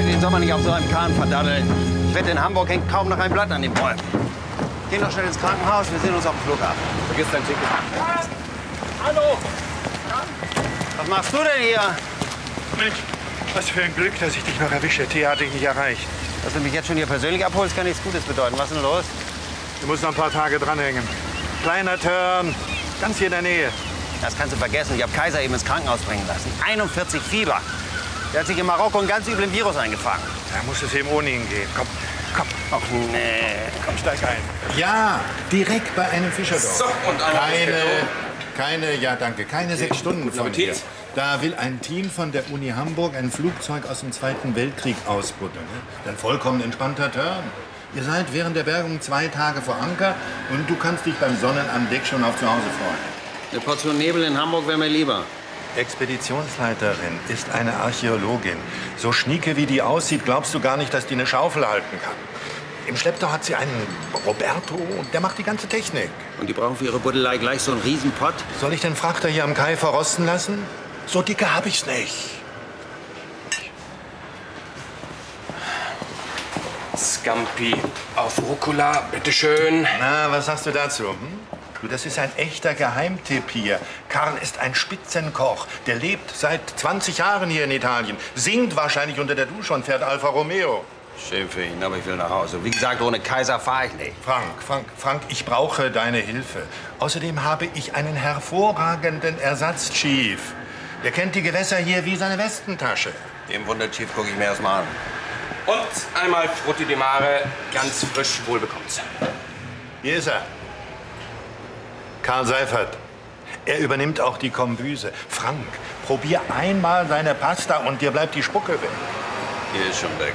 den Sommer nicht auf so einem Kahn verdaddeln. Ich wette, in Hamburg hängt kaum noch ein Blatt an den Bäumen. Geh doch schnell ins Krankenhaus, wir sehen uns auf dem Flughafen. Vergiss dein Ticket. Hallo! Was machst du denn hier? Mensch, was für ein Glück, dass ich dich noch erwische. Thea hat dich nicht erreicht. Dass du mich jetzt schon hier persönlich abholst, kann nichts Gutes bedeuten. Was ist denn los? Du musst noch ein paar Tage dranhängen. Kleiner Turn, ganz hier in der Nähe. Das kannst du vergessen. Ich habe Kaiser eben ins Krankenhaus bringen lassen. 41 Fieber. Der hat sich in Marokko einen ganz üblen Virus eingefangen. Da muss es eben ohne ihn gehen. Komm, komm. Ach nee. Komm, steig ein. Ja, direkt bei einem Fischerdorf. So, und keine 6 Stunden von hier. Da will ein Team von der Uni Hamburg ein Flugzeug aus dem Zweiten Weltkrieg ausbuddeln. Ein vollkommen entspannter Turn. Ihr seid während der Bergung 2 Tage vor Anker und du kannst dich beim Sonnenanblick schon auf zu Hause freuen. Eine Portion Nebel in Hamburg wäre mir lieber. Expeditionsleiterin ist eine Archäologin. So schnieke wie die aussieht, glaubst du gar nicht, dass die eine Schaufel halten kann. Im Schlepptau hat sie einen Roberto und der macht die ganze Technik. Und die brauchen für ihre Buddelei gleich so einen Riesenpott? Soll ich den Frachter hier am Kai verrosten lassen? So dicke hab ich's nicht. Scampi auf Rucola, bitteschön. Na, was sagst du dazu? Du, das ist ein echter Geheimtipp hier. Karl ist ein Spitzenkoch. Der lebt seit 20 Jahren hier in Italien. Singt wahrscheinlich unter der Dusche und fährt Alfa Romeo. Schön für ihn, aber ich will nach Hause. Wie gesagt, ohne Kaiser fahre ich nicht. Frank, ich brauche deine Hilfe. Außerdem habe ich einen hervorragenden Ersatzchief. Der kennt die Gewässer hier wie seine Westentasche. Dem Wunderchief gucke ich mir erst mal an. Und einmal Frutti di Mare, ganz frisch, wohlbekommt. Hier ist er. Karl Seifert. Er übernimmt auch die Kombüse. Frank, probier einmal seine Pasta und dir bleibt die Spucke weg. Hier ist schon weg.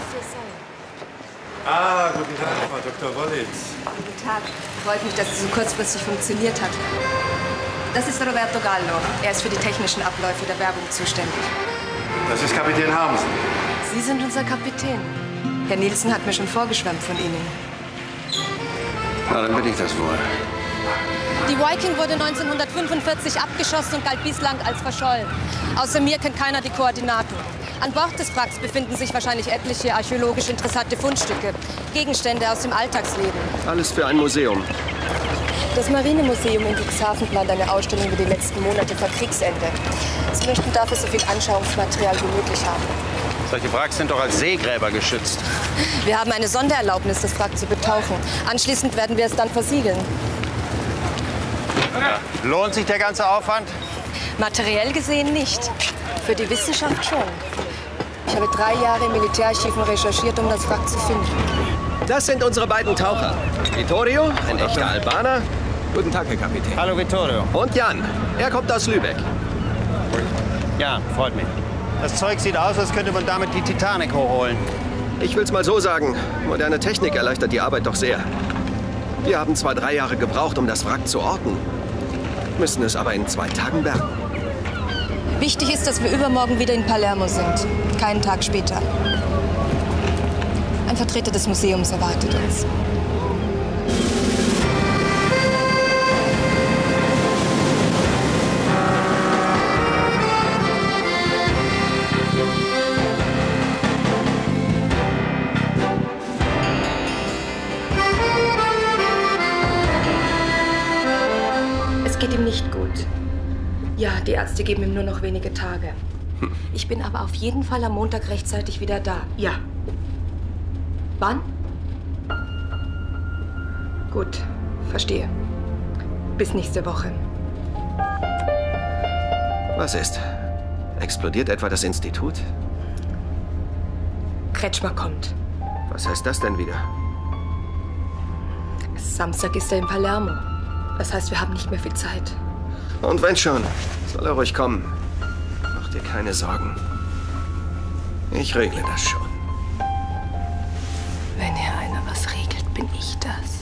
Ah, guten Tag, Frau Dr. Wollitz. Guten Tag. Freut mich, dass es so kurzfristig funktioniert hat. Das ist Roberto Gallo. Er ist für die technischen Abläufe der Werbung zuständig. Das ist Kapitän Harmsen. Sie sind unser Kapitän. Herr Nielsen hat mir schon vorgeschwärmt von Ihnen. Na, dann bin ich das wohl. Die Viking wurde 1945 abgeschossen und galt bislang als verschollen. Außer mir kennt keiner die Koordinaten. An Bord des Wracks befinden sich wahrscheinlich etliche archäologisch interessante Fundstücke, Gegenstände aus dem Alltagsleben. Alles für ein Museum. Das Marinemuseum in Cuxhaven plant eine Ausstellung über die letzten Monate vor Kriegsende. Sie möchten dafür so viel Anschauungsmaterial wie möglich haben. Solche Wracks sind doch als Seegräber geschützt. Wir haben eine Sondererlaubnis, das Wrack zu betauchen. Anschließend werden wir es dann versiegeln. Ja. Lohnt sich der ganze Aufwand? Materiell gesehen nicht. Für die Wissenschaft schon. Ich habe 3 Jahre im Militärarchiven recherchiert, um das Wrack zu finden. Das sind unsere beiden Taucher. Vittorio, ein echter Albaner. Guten Tag, Herr Kapitän. Hallo, Vittorio. Und Jan. Er kommt aus Lübeck. Ja, freut mich. Das Zeug sieht aus, als könnte man damit die Titanic hochholen. Ich will's mal so sagen. Moderne Technik erleichtert die Arbeit doch sehr. Wir haben zwar 3 Jahre gebraucht, um das Wrack zu orten, müssen es aber in 2 Tagen bergen. Wichtig ist, dass wir übermorgen wieder in Palermo sind. Keinen Tag später. Ein Vertreter des Museums erwartet uns. Es geht ihm nicht gut. Ja, die Ärzte geben ihm nur noch wenige Tage. Ich bin aber auf jeden Fall am Montag rechtzeitig wieder da. Ja. Wann? Gut, verstehe. Bis nächste Woche. Was ist? Explodiert etwa das Institut? Kretschmer kommt. Was heißt das denn wieder? Samstag ist er in Palermo. Das heißt, wir haben nicht mehr viel Zeit. Und wenn schon, soll er ruhig kommen. Mach dir keine Sorgen. Ich regle das schon. Wenn hier einer was regelt, bin ich das.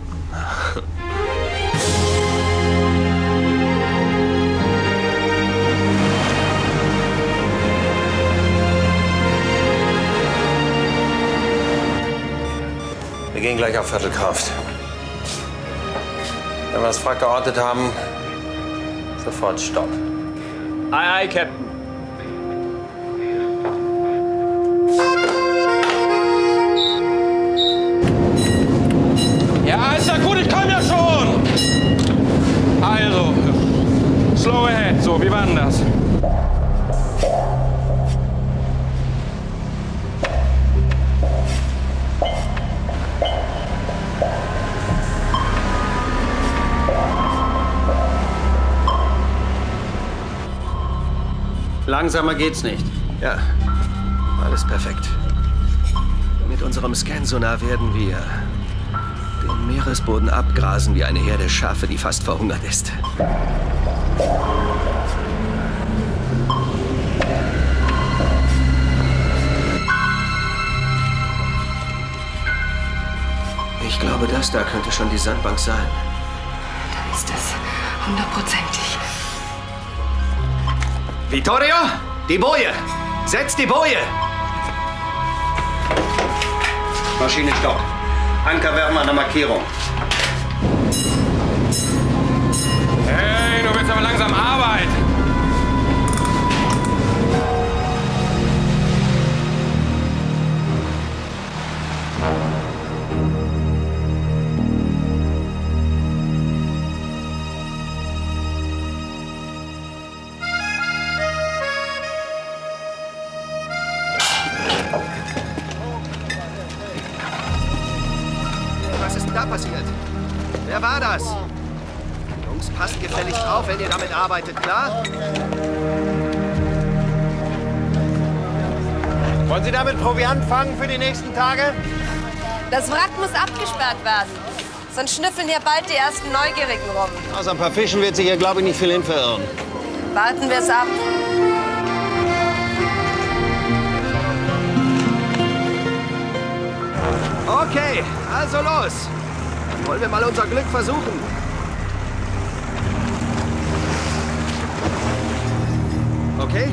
Wir gehen gleich auf Viertelkraft. Wenn wir das Wrack geortet haben, sofort Stopp. Aye, aye, Captain. Slow ahead. So, wie war denn das? Langsamer geht's nicht. Ja, alles perfekt. Mit unserem Scansonar werden wir den Meeresboden abgrasen wie eine Herde Schafe, die fast verhungert ist. Ich glaube, das da könnte schon die Sandbank sein. Dann ist es 100%ig. Vittorio, die Boje! Setz die Boje! Maschine Stopp. Anker werfen an der Markierung. Hey, du willst aber langsam arbeiten. Was ist denn da passiert? Wer war das? Jungs, passt gefälligst auf, wenn ihr damit arbeitet, klar? Wollen Sie damit Proviant fangen für die nächsten Tage? Das Wrack muss abgesperrt werden. Sonst schnüffeln hier bald die ersten Neugierigen rum. Außer ein paar Fischen wird sich hier, glaube ich, nicht viel hin verirren. Warten wir es ab. Okay, also los. Wollen wir mal unser Glück versuchen? Okay?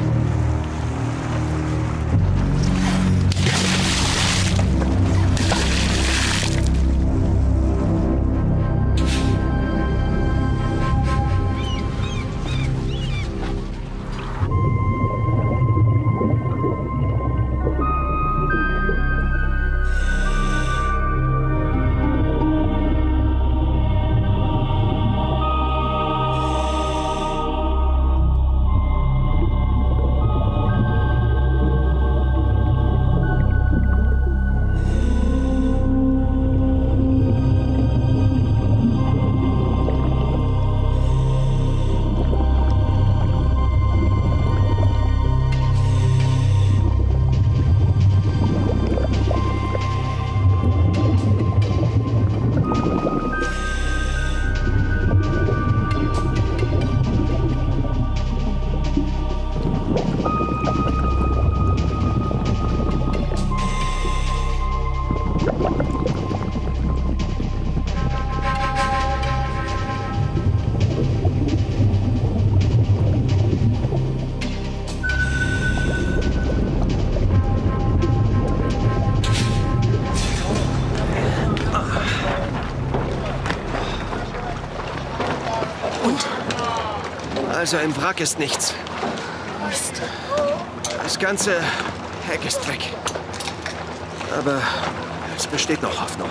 Also im Wrack ist nichts. Mist. Das ganze Heck ist weg. Aber es besteht noch Hoffnung.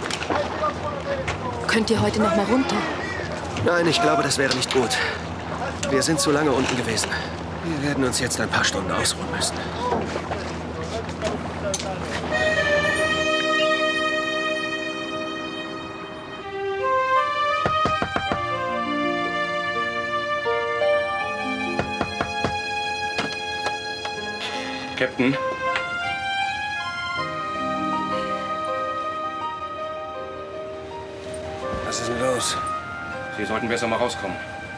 Könnt ihr heute noch mal runter? Nein, ich glaube, das wäre nicht gut. Wir sind zu lange unten gewesen. Wir werden uns jetzt ein paar Stunden ausruhen müssen. Captain? Was ist denn los? Sie sollten besser mal rauskommen.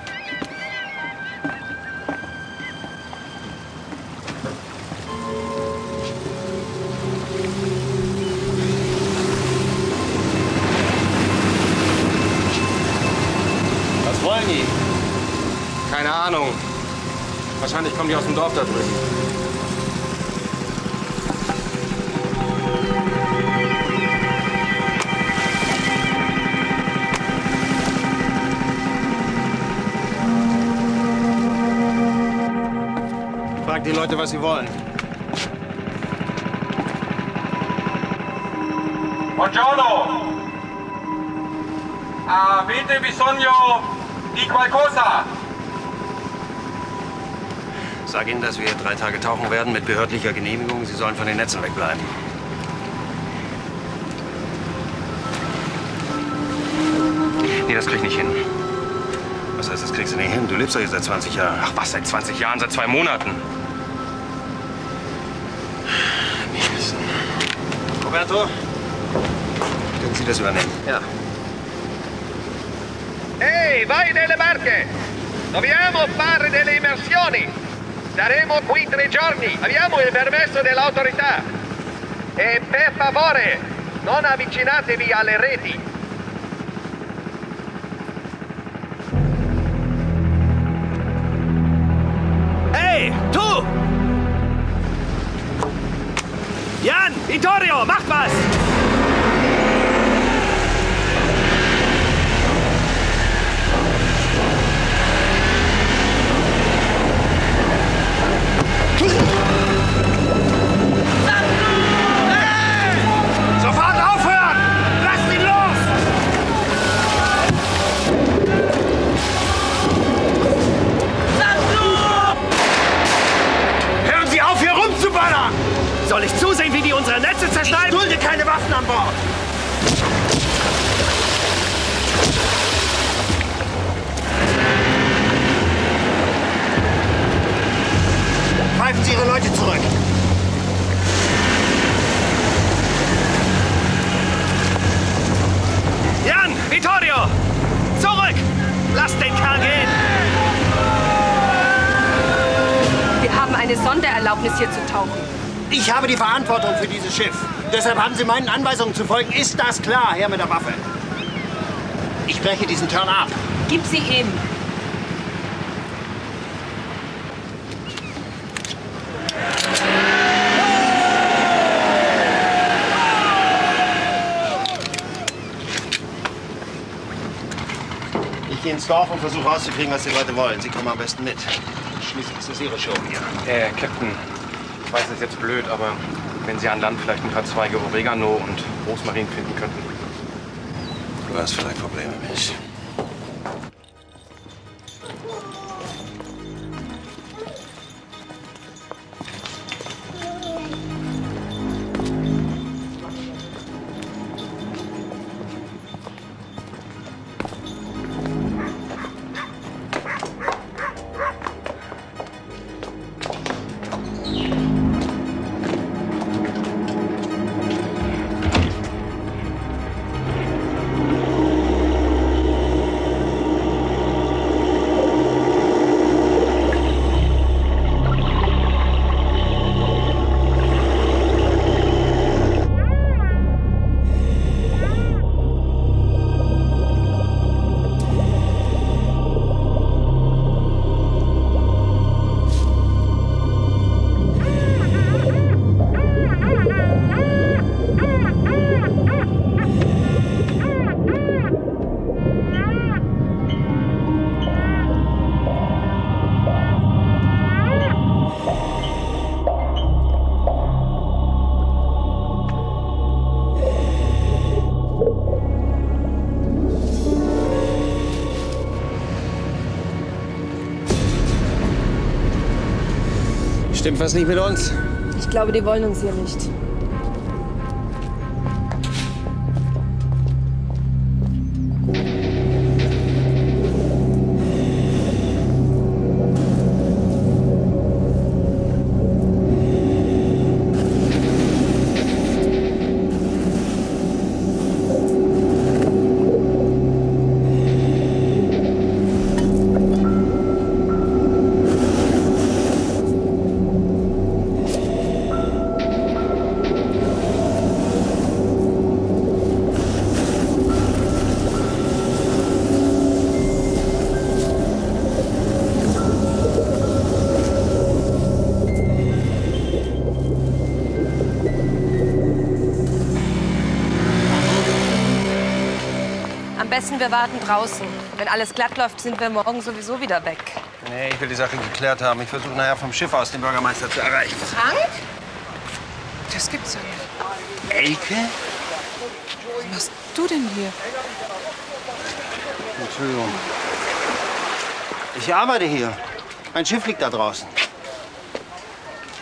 Was wollen die? Keine Ahnung. Wahrscheinlich kommen die aus dem Dorf da drüben. Frag die Leute, was sie wollen. Buongiorno! Avete bisogno di qualcosa? Sag ihnen, dass wir 3 Tage tauchen werden mit behördlicher Genehmigung. Sie sollen von den Netzen wegbleiben. Nee, das krieg ich nicht hin. Was heißt, das kriegst du nicht hin? Du lebst doch hier seit 20 Jahren. Ach was, seit 20 Jahren, seit 2 Monaten. Nicht wissen. Roberto, können Sie das übernehmen? Ja. Ehi, vai nelle barche! Dobbiamo fare delle immersioni! Saremo qui 3 giorni! Abbiamo il permesso dell'autorità! E per favore, non avvicinatevi alle reti! Hey, du! Jan, Vittorio, macht was! Sofort aufhören! Lasst ihn los! Hören Sie auf, hier rumzuballern! Soll ich zusehen, wie die unsere Netze zerschneiden? Ich dulde keine Waffen an Bord! Greifen Sie Ihre Leute zurück! Jan, Vittorio! Zurück! Lasst den Kerl gehen! Wir haben eine Sondererlaubnis, hier zu tauchen. Ich habe die Verantwortung für dieses Schiff. Deshalb haben Sie meinen Anweisungen zu folgen. Ist das klar? Her mit der Waffe. Ich breche diesen Turn ab. Gib sie ihm. Ich gehe ins Dorf und versuche rauszukriegen, was die Leute wollen. Sie kommen am besten mit. Schließlich ist das Ihre Show hier. Captain, ich weiß, das ist jetzt blöd, aber wenn Sie an Land vielleicht ein paar Zweige Oregano und Rosmarin finden könnten. Du hast vielleicht Probleme, Mensch. Stimmt was nicht mit uns? Ich glaube, die wollen uns hier nicht. Am besten, wir warten draußen. Wenn alles glatt läuft, sind wir morgen sowieso wieder weg. Nee, ich will die Sache geklärt haben. Ich versuche nachher vom Schiff aus den Bürgermeister zu erreichen. Frank? Das gibt's ja nicht. Elke? Was machst du denn hier? Entschuldigung. Ich arbeite hier. Mein Schiff liegt da draußen.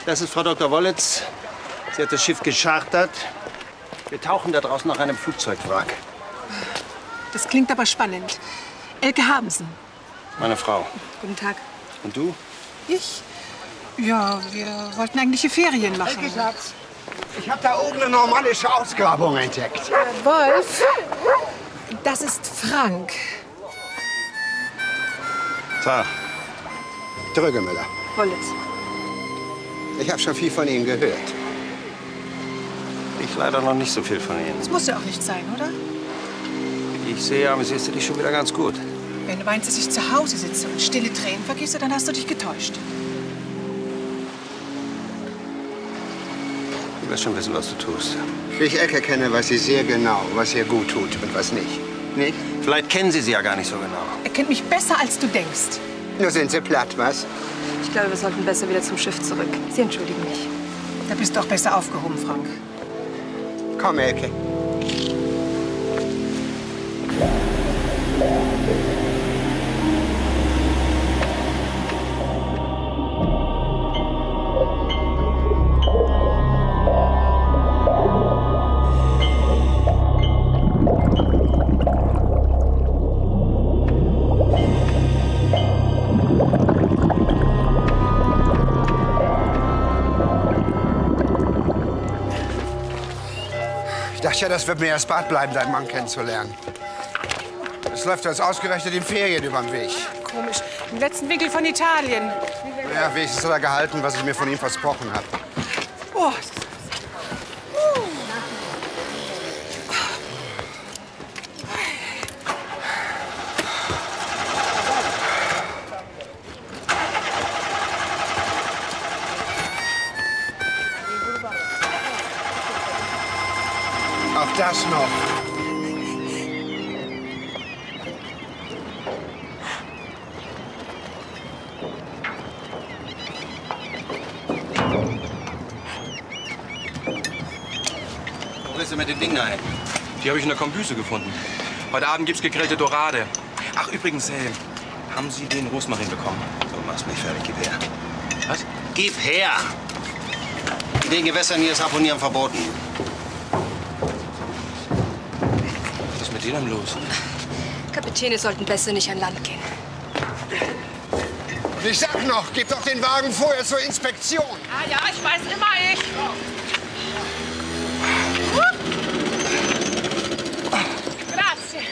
Das ist Frau Dr. Wollitz. Sie hat das Schiff geschartert. Wir tauchen da draußen nach einem Flugzeugwrack. Das klingt aber spannend. Elke Habensen. Meine Frau. Guten Tag. Und du? Ich? Ja, wir wollten eigentlich hier Ferien machen. Elke, Schatz, ich habe da oben eine normalische Ausgrabung entdeckt. Wolf, das ist Frank. Tag. Drögemüller. Wollitz. Ich habe schon viel von Ihnen gehört. Ich leider noch nicht so viel von Ihnen. Das muss ja auch nicht sein, oder? Ich sehe, aber siehst du dich schon wieder ganz gut. Wenn du meinst, dass ich zu Hause sitze und stille Tränen vergieße, dann hast du dich getäuscht. Du wirst schon wissen, was du tust. Ich Elke kenne, weiß sie sehr genau, was ihr gut tut und was nicht. Nicht? Vielleicht kennen Sie sie ja gar nicht so genau. Er kennt mich besser, als du denkst. Nur sind Sie platt, was? Ich glaube, wir sollten besser wieder zum Schiff zurück. Sie entschuldigen mich. Da bist du auch besser aufgehoben, Frank. Komm, Elke. Ich dachte ja, das wird mir erst Bad bleiben, deinen Mann kennenzulernen. Es läuft uns ausgerechnet in Ferien überm Weg. Komisch. Im letzten Winkel von Italien. Ja, wenigstens hat er gehalten, was ich mir von ihm versprochen habe. Oh. Auch das noch. Wo bist du mit den Dingen ein? Die habe ich in der Kombüse gefunden. Heute Abend gibt's gegrillte Dorade. Ach, übrigens, haben Sie den Rosmarin bekommen? Du machst mich fertig, gib her. Was? Gib her! In den Gewässern hier ist Abonnieren verboten. Was ist mit denen los? Kapitäne sollten besser nicht an Land gehen. Und ich sag noch, gib doch den Wagen vorher zur Inspektion. Ah ja, ich weiß immer ich. Grazie.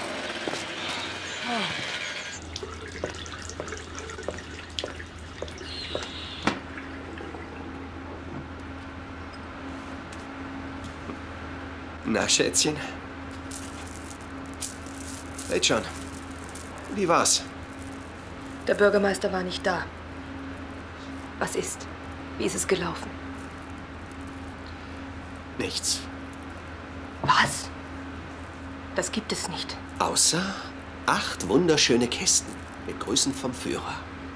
Na, Schätzchen? Hey, John. Wie war's? Der Bürgermeister war nicht da. Was ist? Wie ist es gelaufen? Nichts. Was? Das gibt es nicht. Außer 8 wunderschöne Kisten mit Grüßen vom Führer.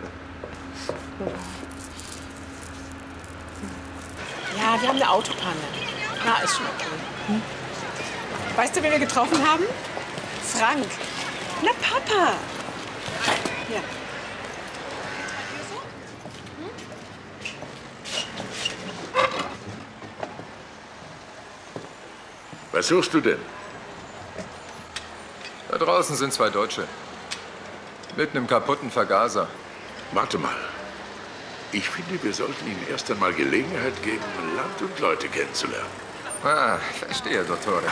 Ja, wir haben eine Autopanne. Na, ist schon okay. Hm? Weißt du, wen wir getroffen haben? Frank. Na, Papa. Ja. Was suchst du denn? Da draußen sind 2 Deutsche. Mit einem kaputten Vergaser. Warte mal. Ich finde, wir sollten ihnen erst einmal Gelegenheit geben, Land und Leute kennenzulernen. Ah, verstehe, Dottore.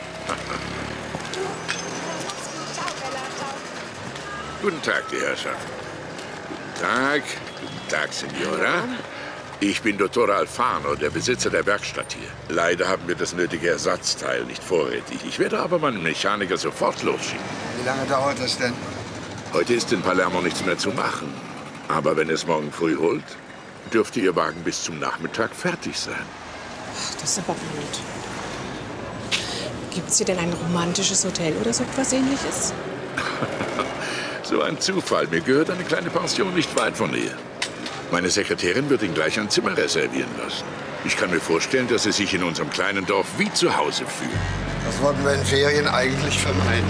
Guten Tag, die Herrschaften. Guten Tag, Signora. Ich bin Dottore Alfano, der Besitzer der Werkstatt hier. Leider haben wir das nötige Ersatzteil nicht vorrätig. Ich werde aber meinen Mechaniker sofort losschicken. Wie lange dauert das denn? Heute ist in Palermo nichts mehr zu machen. Aber wenn es morgen früh holt, dürfte Ihr Wagen bis zum Nachmittag fertig sein. Ach, das ist aber blöd. Gibt's hier denn ein romantisches Hotel oder so etwas Ähnliches? So ein Zufall. Mir gehört eine kleine Pension nicht weit von hier. Meine Sekretärin wird Ihnen gleich ein Zimmer reservieren lassen. Ich kann mir vorstellen, dass Sie sich in unserem kleinen Dorf wie zu Hause fühlen. Das wollten wir in Ferien eigentlich vermeiden.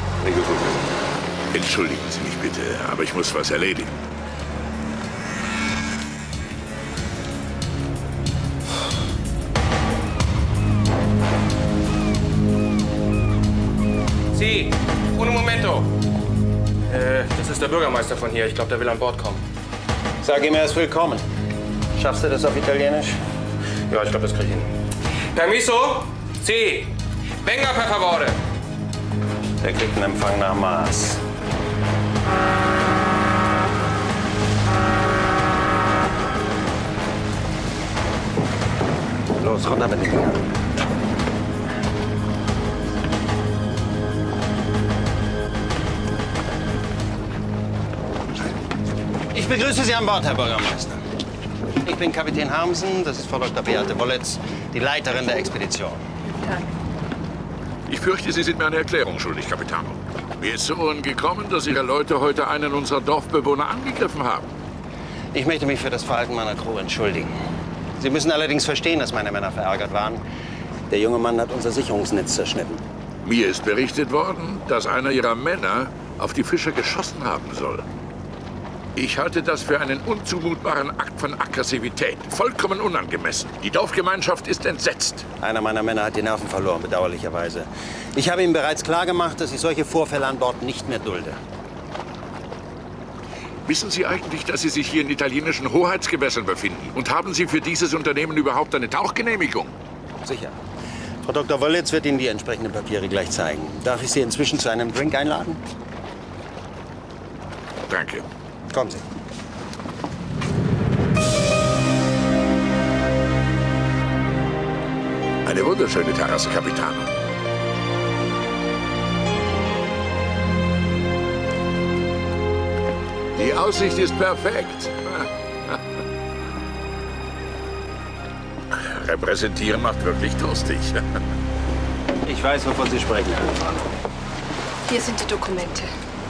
Entschuldigen Sie mich bitte, aber ich muss was erledigen. Sie, un momento. Das ist der Bürgermeister von hier. Ich glaube, der will an Bord kommen. Sag ihm erst willkommen. Schaffst du das auf Italienisch? Ja, ich glaube, das krieg ich hin. Permiso? Si. Venga, per favore. Der kriegt einen Empfang nach Maß. Los, runter mit dem Dingern. Ich begrüße Sie an Bord, Herr Bürgermeister. Ich bin Kapitän Harmsen, das ist Frau Dr. Beate Wollitz, die Leiterin der Expedition. Ich fürchte, Sie sind mir eine Erklärung schuldig, Capitano. Mir ist zu Ohren gekommen, dass Ihre Leute heute einen unserer Dorfbewohner angegriffen haben. Ich möchte mich für das Verhalten meiner Crew entschuldigen. Sie müssen allerdings verstehen, dass meine Männer verärgert waren. Der junge Mann hat unser Sicherungsnetz zerschnitten. Mir ist berichtet worden, dass einer Ihrer Männer auf die Fischer geschossen haben soll. Ich halte das für einen unzumutbaren Akt von Aggressivität. Vollkommen unangemessen. Die Dorfgemeinschaft ist entsetzt. Einer meiner Männer hat die Nerven verloren, bedauerlicherweise. Ich habe ihm bereits klargemacht, dass ich solche Vorfälle an Bord nicht mehr dulde. Wissen Sie eigentlich, dass Sie sich hier in italienischen Hoheitsgewässern befinden? Und haben Sie für dieses Unternehmen überhaupt eine Tauchgenehmigung? Sicher. Frau Dr. Wollitz wird Ihnen die entsprechenden Papiere gleich zeigen. Darf ich Sie inzwischen zu einem Drink einladen? Danke. Kommen Sie. Eine wunderschöne Terrasse, Capitano. Die Aussicht ist perfekt. Repräsentieren macht wirklich durstig. Ich weiß, wovon Sie sprechen. Hier sind die Dokumente.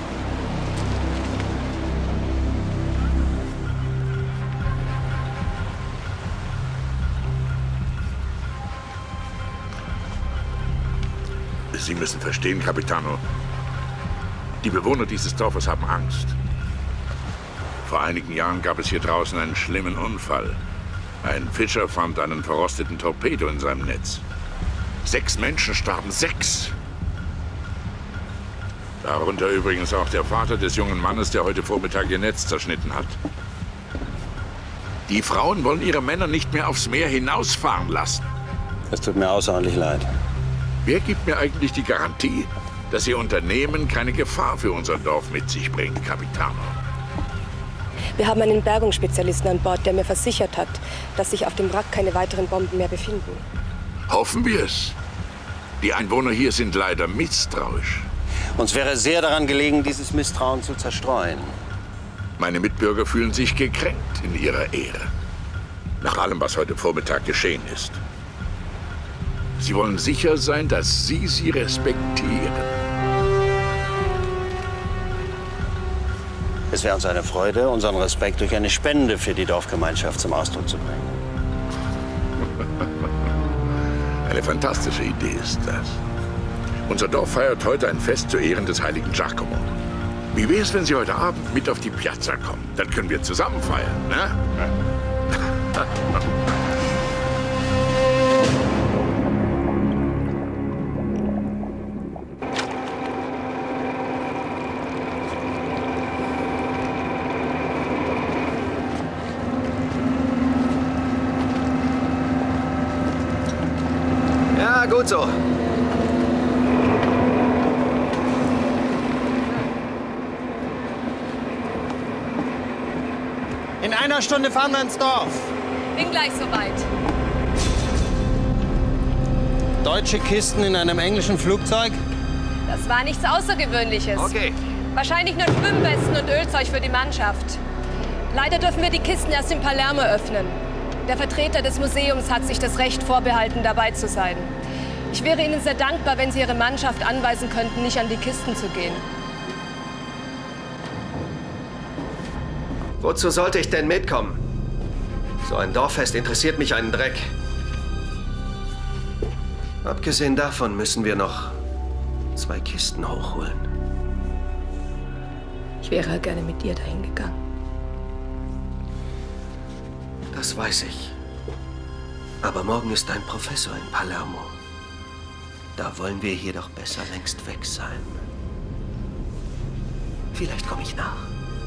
Sie müssen verstehen, Capitano. Die Bewohner dieses Dorfes haben Angst. Vor einigen Jahren gab es hier draußen einen schlimmen Unfall. Ein Fischer fand einen verrosteten Torpedo in seinem Netz. 6 Menschen starben, 6! Darunter übrigens auch der Vater des jungen Mannes, der heute Vormittag ihr Netz zerschnitten hat. Die Frauen wollen ihre Männer nicht mehr aufs Meer hinausfahren lassen. Es tut mir außerordentlich leid. Wer gibt mir eigentlich die Garantie, dass Ihr Unternehmen keine Gefahr für unser Dorf mit sich bringt, Capitano? Wir haben einen Bergungsspezialisten an Bord, der mir versichert hat, dass sich auf dem Wrack keine weiteren Bomben mehr befinden. Hoffen wir es. Die Einwohner hier sind leider misstrauisch. Uns wäre sehr daran gelegen, dieses Misstrauen zu zerstreuen. Meine Mitbürger fühlen sich gekränkt in ihrer Ehre. Nach allem, was heute Vormittag geschehen ist. Sie wollen sicher sein, dass Sie sie respektieren. Es wäre uns eine Freude, unseren Respekt durch eine Spende für die Dorfgemeinschaft zum Ausdruck zu bringen. Eine fantastische Idee ist das. Unser Dorf feiert heute ein Fest zu Ehren des heiligen Giacomo. Wie wäre es, wenn Sie heute Abend mit auf die Piazza kommen? Dann können wir zusammen feiern, ne? Ja, gut so. In einer Stunde fahren wir ins Dorf. Bin gleich soweit. Deutsche Kisten in einem englischen Flugzeug? Das war nichts Außergewöhnliches. Okay. Wahrscheinlich nur Schwimmwesten und Ölzeug für die Mannschaft. Leider dürfen wir die Kisten erst in Palermo öffnen. Der Vertreter des Museums hat sich das Recht vorbehalten, dabei zu sein. Ich wäre Ihnen sehr dankbar, wenn Sie Ihre Mannschaft anweisen könnten, nicht an die Kisten zu gehen. Wozu sollte ich denn mitkommen? So ein Dorffest interessiert mich einen Dreck. Abgesehen davon müssen wir noch 2 Kisten hochholen. Ich wäre gerne mit dir dahin gegangen. Das weiß ich. Aber morgen ist ein Professor in Palermo. Da wollen wir hier doch besser längst weg sein. Vielleicht komme ich nach.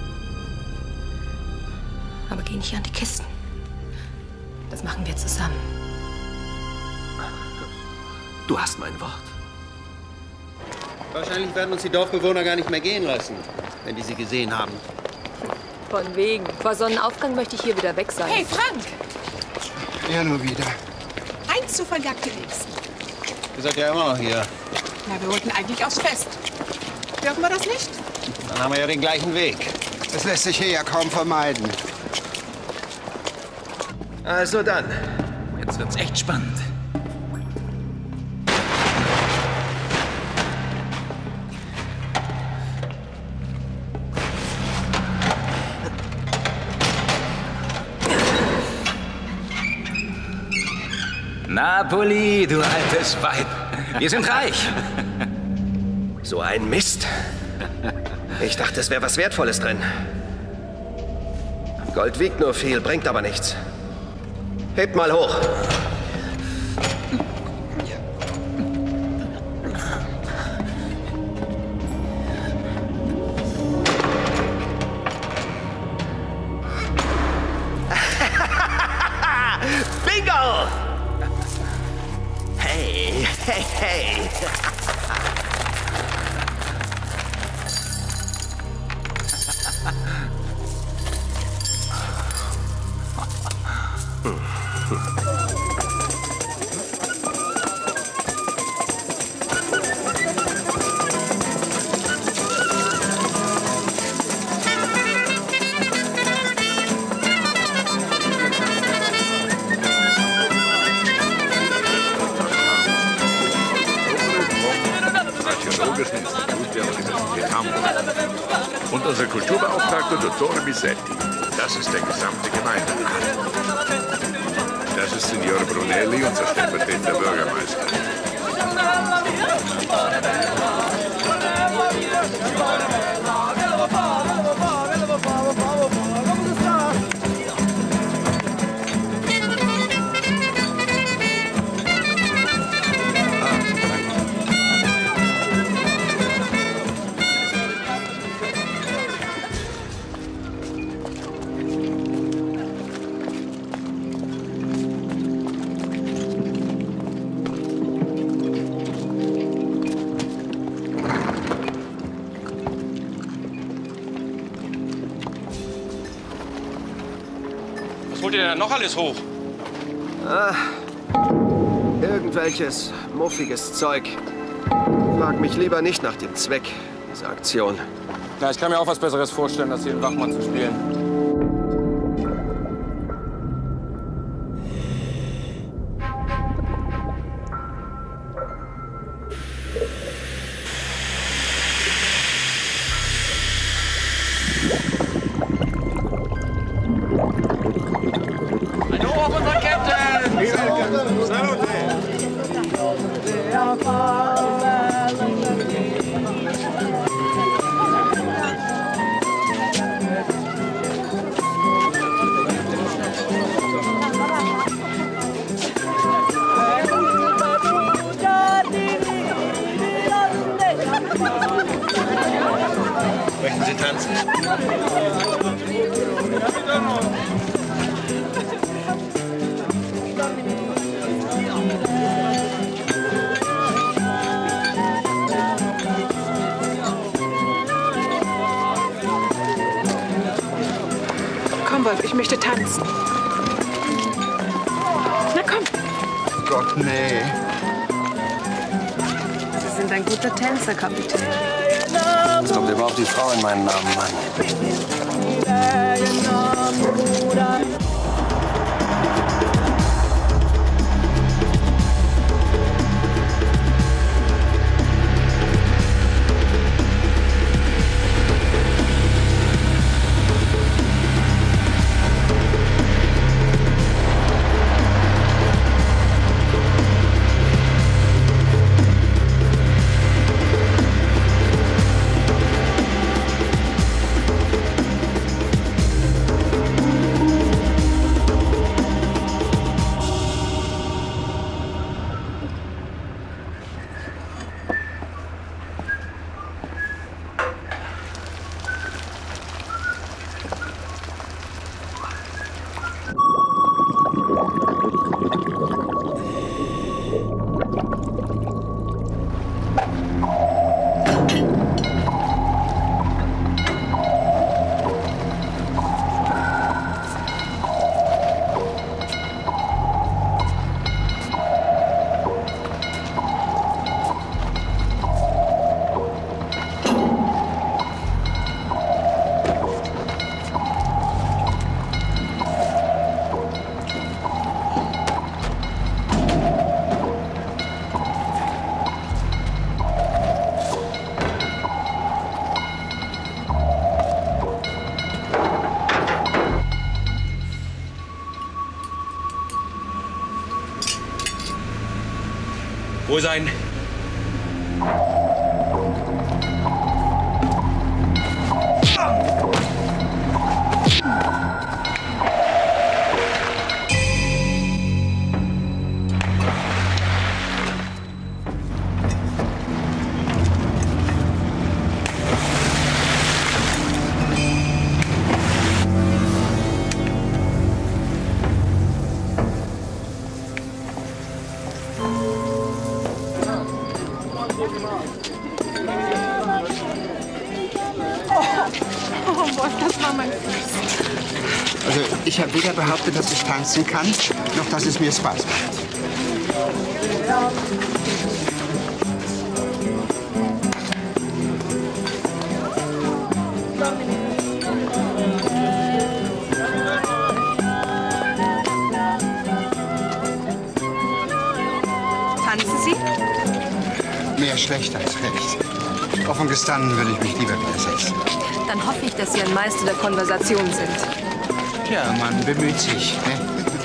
Aber geh nicht an die Kisten. Das machen wir zusammen. Du hast mein Wort. Wahrscheinlich werden uns die Dorfbewohner gar nicht mehr gehen lassen, wenn die sie gesehen haben. Von wegen. Vor Sonnenaufgang möchte ich hier wieder weg sein. Hey, Frank! Ja, nur wieder. Ein Zufall jagt den nächsten. Ihr seid ja immer noch hier. Na, wir wollten eigentlich aufs Fest. Dürfen wir das nicht? Dann haben wir ja den gleichen Weg. Das lässt sich hier ja kaum vermeiden. Also dann. Jetzt wird's echt spannend. Napoli, du altes Weib. Wir sind reich. So ein Mist. Ich dachte, es wäre was Wertvolles drin. Gold wiegt nur viel, bringt aber nichts. Hebt mal hoch. Bingo! Hey, hey, hey. Archäologischen Institut der Universität Hamburg. Und unser Kulturbeauftragter Dottore Misetti. Das ist der gesamte Gemeinderat. Das ist Signore Brunelli, unser stellvertretender Bürgermeister. Was holt ihr denn noch alles hoch? Ah, irgendwelches muffiges Zeug. Frag mich lieber nicht nach dem Zweck dieser Aktion. Na, ich kann mir auch was Besseres vorstellen, als hier den Wachmann zu spielen. Ein Hoch auf unsere Captain! Salute! Möchten Sie tanzen? Komm, Wolf, ich möchte tanzen. Na komm. Gott, nee. Sie sind ein guter Tänzer, Kapitän. Es kommt überhaupt die Frau in meinen Namen, Mann. Wo sein? Also, ich habe weder behauptet, dass ich tanzen kann, noch dass es mir Spaß macht. Tanzen Sie? Mehr schlecht als recht. Offen gestanden würde ich mich lieber widersetzen. Dann hoffe ich, dass Sie ein Meister der Konversation sind. Tja, man bemüht sich. Ne?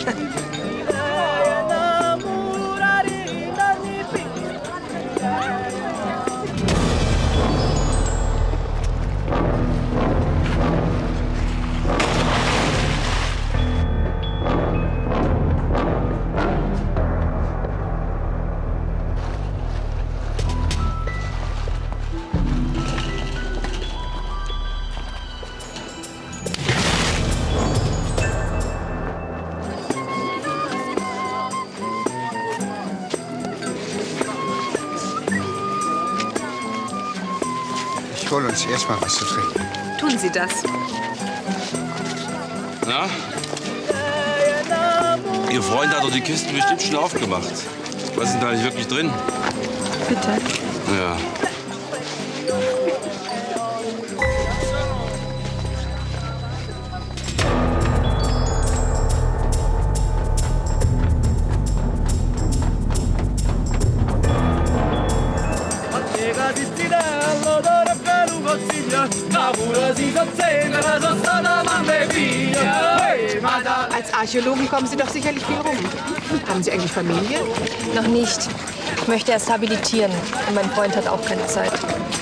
Ich hol uns erst mal was zu trinken. Tun Sie das. Na? Ihr Freund hat doch die Kisten bestimmt schon aufgemacht. Was ist denn da nicht wirklich drin? Bitte. Ja. Als Archäologen kommen Sie doch sicherlich viel rum. Haben Sie eigentlich Familie? Noch nicht. Ich möchte erst habilitieren. Und mein Freund hat auch keine Zeit.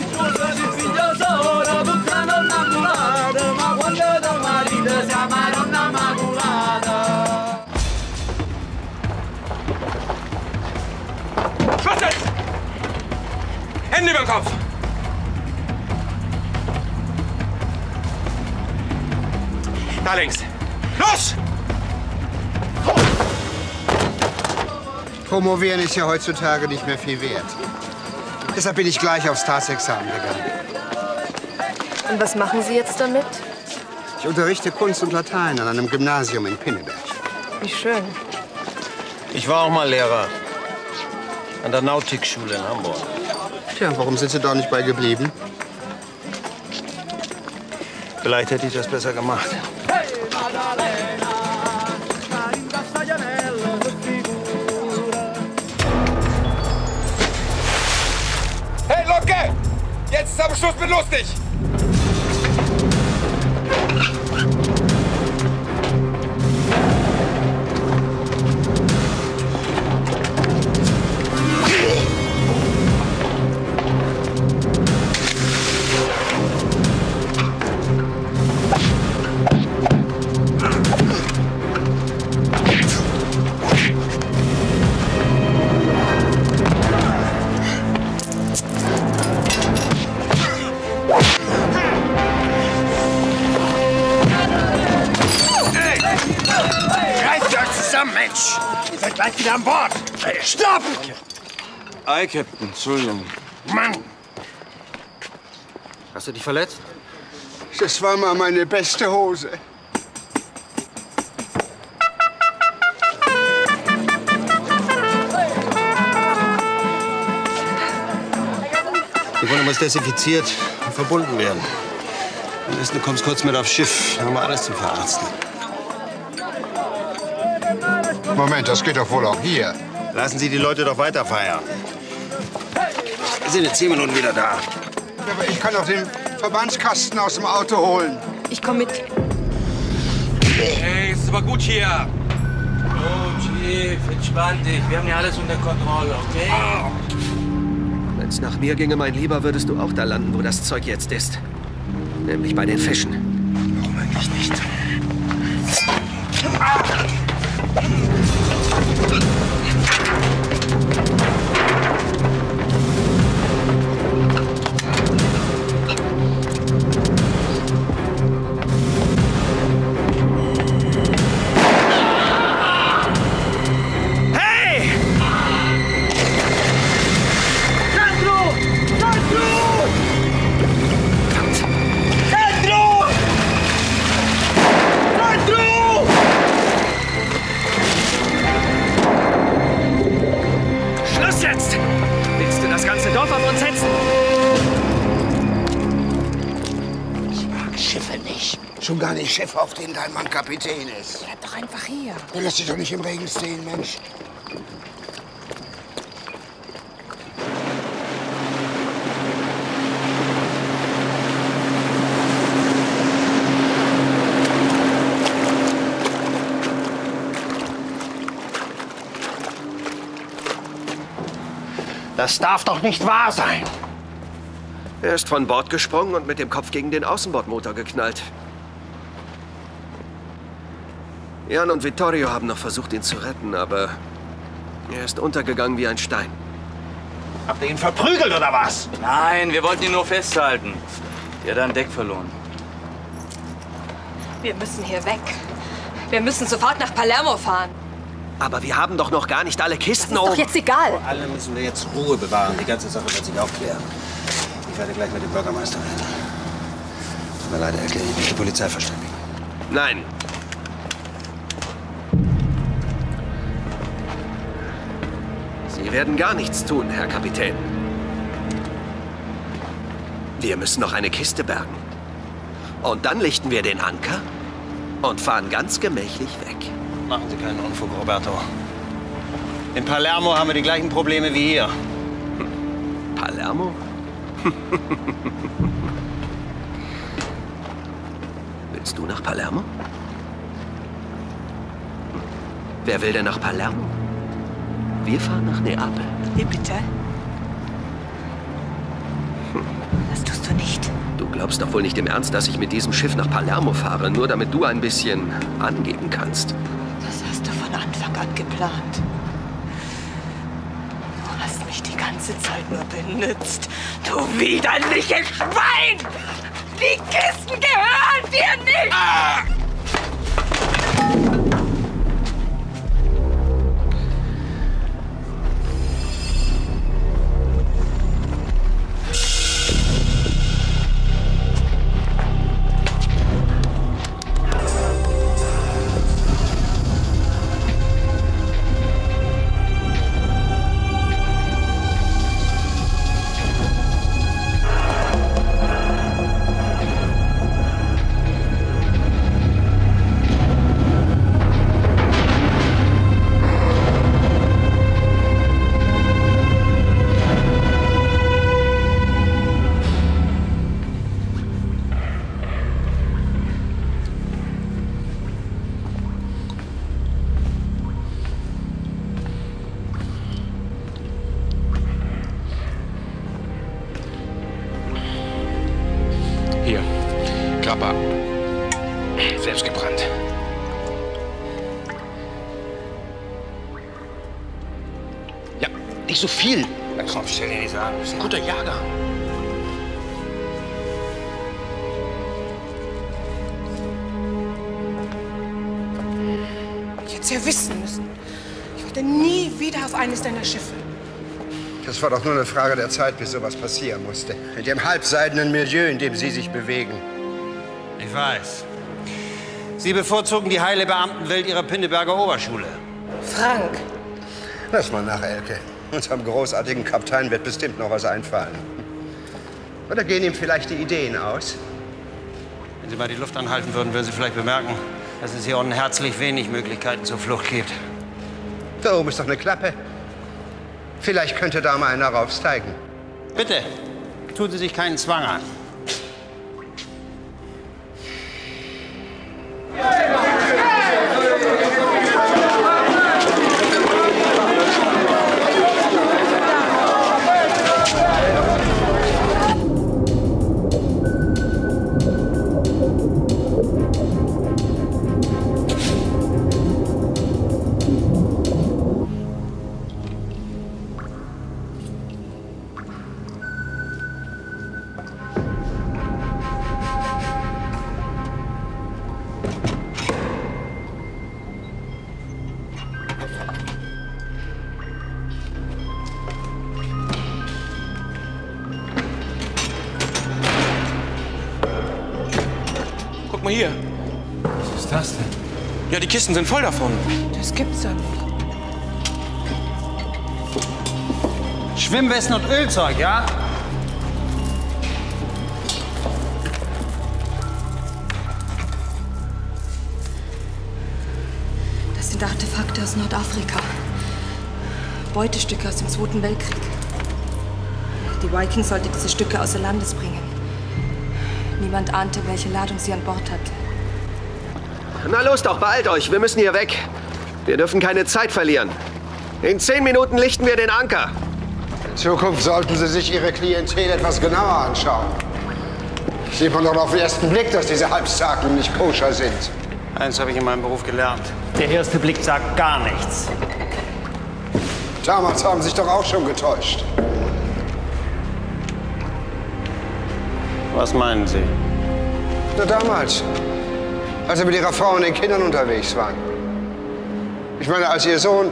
Schluss jetzt! Hände über den Kopf! Da links. Los! Promovieren ist ja heutzutage nicht mehr viel wert. Deshalb bin ich gleich aufs Staatsexamen gegangen. Und was machen Sie jetzt damit? Ich unterrichte Kunst und Latein an einem Gymnasium in Pinneberg. Wie schön. Ich war auch mal Lehrer. An der Nautikschule in Hamburg. Tja, warum sind Sie da nicht bei geblieben? Vielleicht hätte ich das besser gemacht. Hey, Locke! Jetzt ist aber Schluss mit lustig! Ihr seid gleich wieder an Bord. Stopp! Ei, Captain. Entschuldigung. Mann! Hast du dich verletzt? Das war mal meine beste Hose. Die Wunder muss desinfiziert und verbunden werden. Am besten du kommst kurz mit aufs Schiff. Dann haben wir alles zum Verarzten. Moment, das geht doch wohl auch hier. Lassen Sie die Leute doch weiter feiern. Wir sind in 10 Minuten wieder da. Ja, aber ich kann doch den Verbandskasten aus dem Auto holen. Ich komme mit. Hey, ist aber gut hier. Oh, Chief, entspann dich. Wir haben ja alles unter Kontrolle, okay? Wenn's nach mir ginge, mein Lieber, würdest du auch da landen, wo das Zeug jetzt ist. Nämlich bei den Fischen. Warum eigentlich nicht? Schon gar nicht Schiff, auf dem dein Mann Kapitän ist. Bleib doch einfach hier. Du lässt dich doch nicht im Regen stehen, Mensch. Das darf doch nicht wahr sein. Er ist von Bord gesprungen und mit dem Kopf gegen den Außenbordmotor geknallt. Jan und Vittorio haben noch versucht, ihn zu retten, aber er ist untergegangen wie ein Stein. Habt ihr ihn verprügelt oder was? Nein, wir wollten ihn nur festhalten. Der hat ein Deck verloren. Wir müssen hier weg. Wir müssen sofort nach Palermo fahren. Aber wir haben doch noch gar nicht alle Kisten Das ist doch jetzt egal. Vor allem müssen wir jetzt Ruhe bewahren. Die ganze Sache wird sich aufklären. Ich werde gleich mit dem Bürgermeister reden. Tut mir leid, Elke, ich muss die Polizei verständigen. Nein. Sie werden gar nichts tun, Herr Kapitän. Wir müssen noch eine Kiste bergen. Und dann lichten wir den Anker und fahren ganz gemächlich weg. Machen Sie keinen Unfug, Roberto. In Palermo haben wir die gleichen Probleme wie hier. Palermo? Willst du nach Palermo? Wer will denn nach Palermo? Wir fahren nach Neapel. Wie bitte? Das tust du nicht. Du glaubst doch wohl nicht im Ernst, dass ich mit diesem Schiff nach Palermo fahre, nur damit du ein bisschen angeben kannst. Das hast du von Anfang an geplant. Du hast mich die ganze Zeit nur benutzt. Du widerliches Schwein! Die Kisten gehören dir nicht! Ah! Hier, Grappa. Selbst gebrannt. Ja, nicht so viel. Na komm, stell dir nicht so an. Du bist ein guter Jager. Ich hätte es ja wissen müssen. Ich wollte bitte nie wieder auf eines deiner Schiffe. Das war doch nur eine Frage der Zeit, bis sowas passieren musste. In dem halbseidenen Milieu, in dem Sie sich bewegen. Ich weiß. Sie bevorzugen die heile Beamtenwelt Ihrer Pinneberger Oberschule. Frank. Lass mal nach, Elke. Unserem großartigen Kapitän wird bestimmt noch was einfallen. Oder gehen ihm vielleicht die Ideen aus? Wenn Sie mal die Luft anhalten würden, würden Sie vielleicht bemerken, dass es hier unten herzlich wenig Möglichkeiten zur Flucht gibt. Da oben ist doch eine Klappe. Vielleicht könnte da mal einer raufsteigen. Bitte, tun Sie sich keinen Zwang an. Guck mal hier. Was ist das denn? Ja, die Kisten sind voll davon. Das gibt's doch nicht. Schwimmwesten und Ölzeug, ja? Das sind Artefakte aus Nordafrika. Beutestücke aus dem Zweiten Weltkrieg. Die Vikings sollten diese Stücke außer Landes bringen. Niemand ahnte, welche Ladung sie an Bord hatte. Na los doch, beeilt euch. Wir müssen hier weg. Wir dürfen keine Zeit verlieren. In 10 Minuten lichten wir den Anker. In Zukunft sollten Sie sich Ihre Klientel etwas genauer anschauen. Sieht man doch auf den ersten Blick, dass diese Halbstarken nicht koscher sind. Eins habe ich in meinem Beruf gelernt. Der erste Blick sagt gar nichts. Damals haben Sie sich doch auch schon getäuscht. Was meinen Sie? Nur damals, als Sie mit Ihrer Frau und den Kindern unterwegs waren. Ich meine, als Ihr Sohn...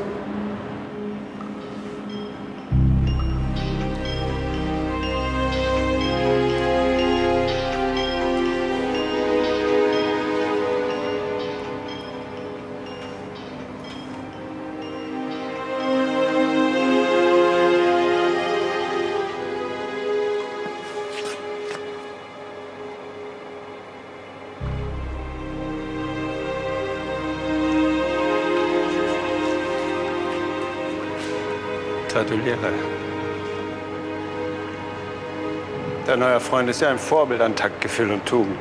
Gratuliere. Dein neuer Freund ist ja ein Vorbild an Taktgefühl und Tugend.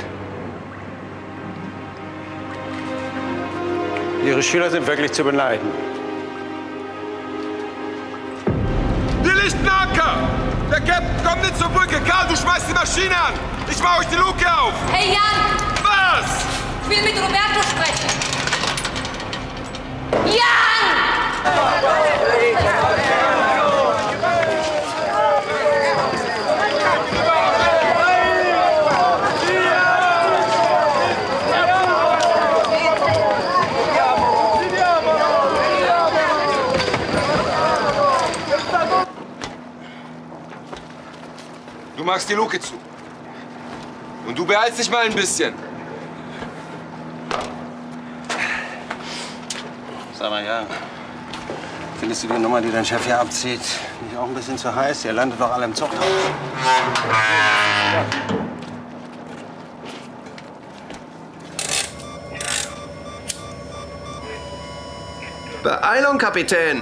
Ihre Schüler sind wirklich zu beneiden. Wir lichten Anker! Der Captain kommt nicht zur Brücke. Karl, du schmeißt die Maschine an. Ich mach euch die Luke auf. Hey, Jan! Was? Ich will mit Roberto sprechen. Jan! Du machst die Luke zu. Und du beeilst dich mal ein bisschen. Sag mal, ja. Findest du die Nummer, die dein Chef hier abzieht, nicht auch ein bisschen zu heiß? Ihr landet doch alle im Zuchthaus. Beeilung, Kapitän.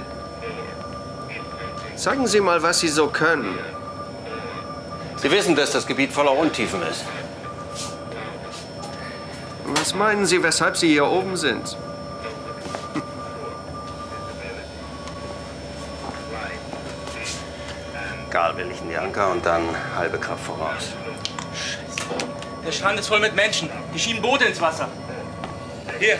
Sagen Sie mal, was Sie so können. Sie wissen, dass das Gebiet voller Untiefen ist. Was meinen Sie, weshalb Sie hier oben sind? Egal, wir lichten die Anker und dann halbe Kraft voraus. Der Strand ist voll mit Menschen. Die schieben Boote ins Wasser. Hier.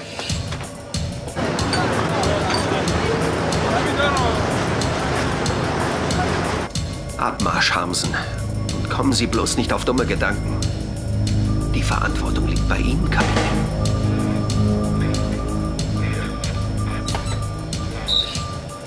Abmarsch, Harmsen. Und kommen Sie bloß nicht auf dumme Gedanken. Die Verantwortung liegt bei Ihnen, Kapitän.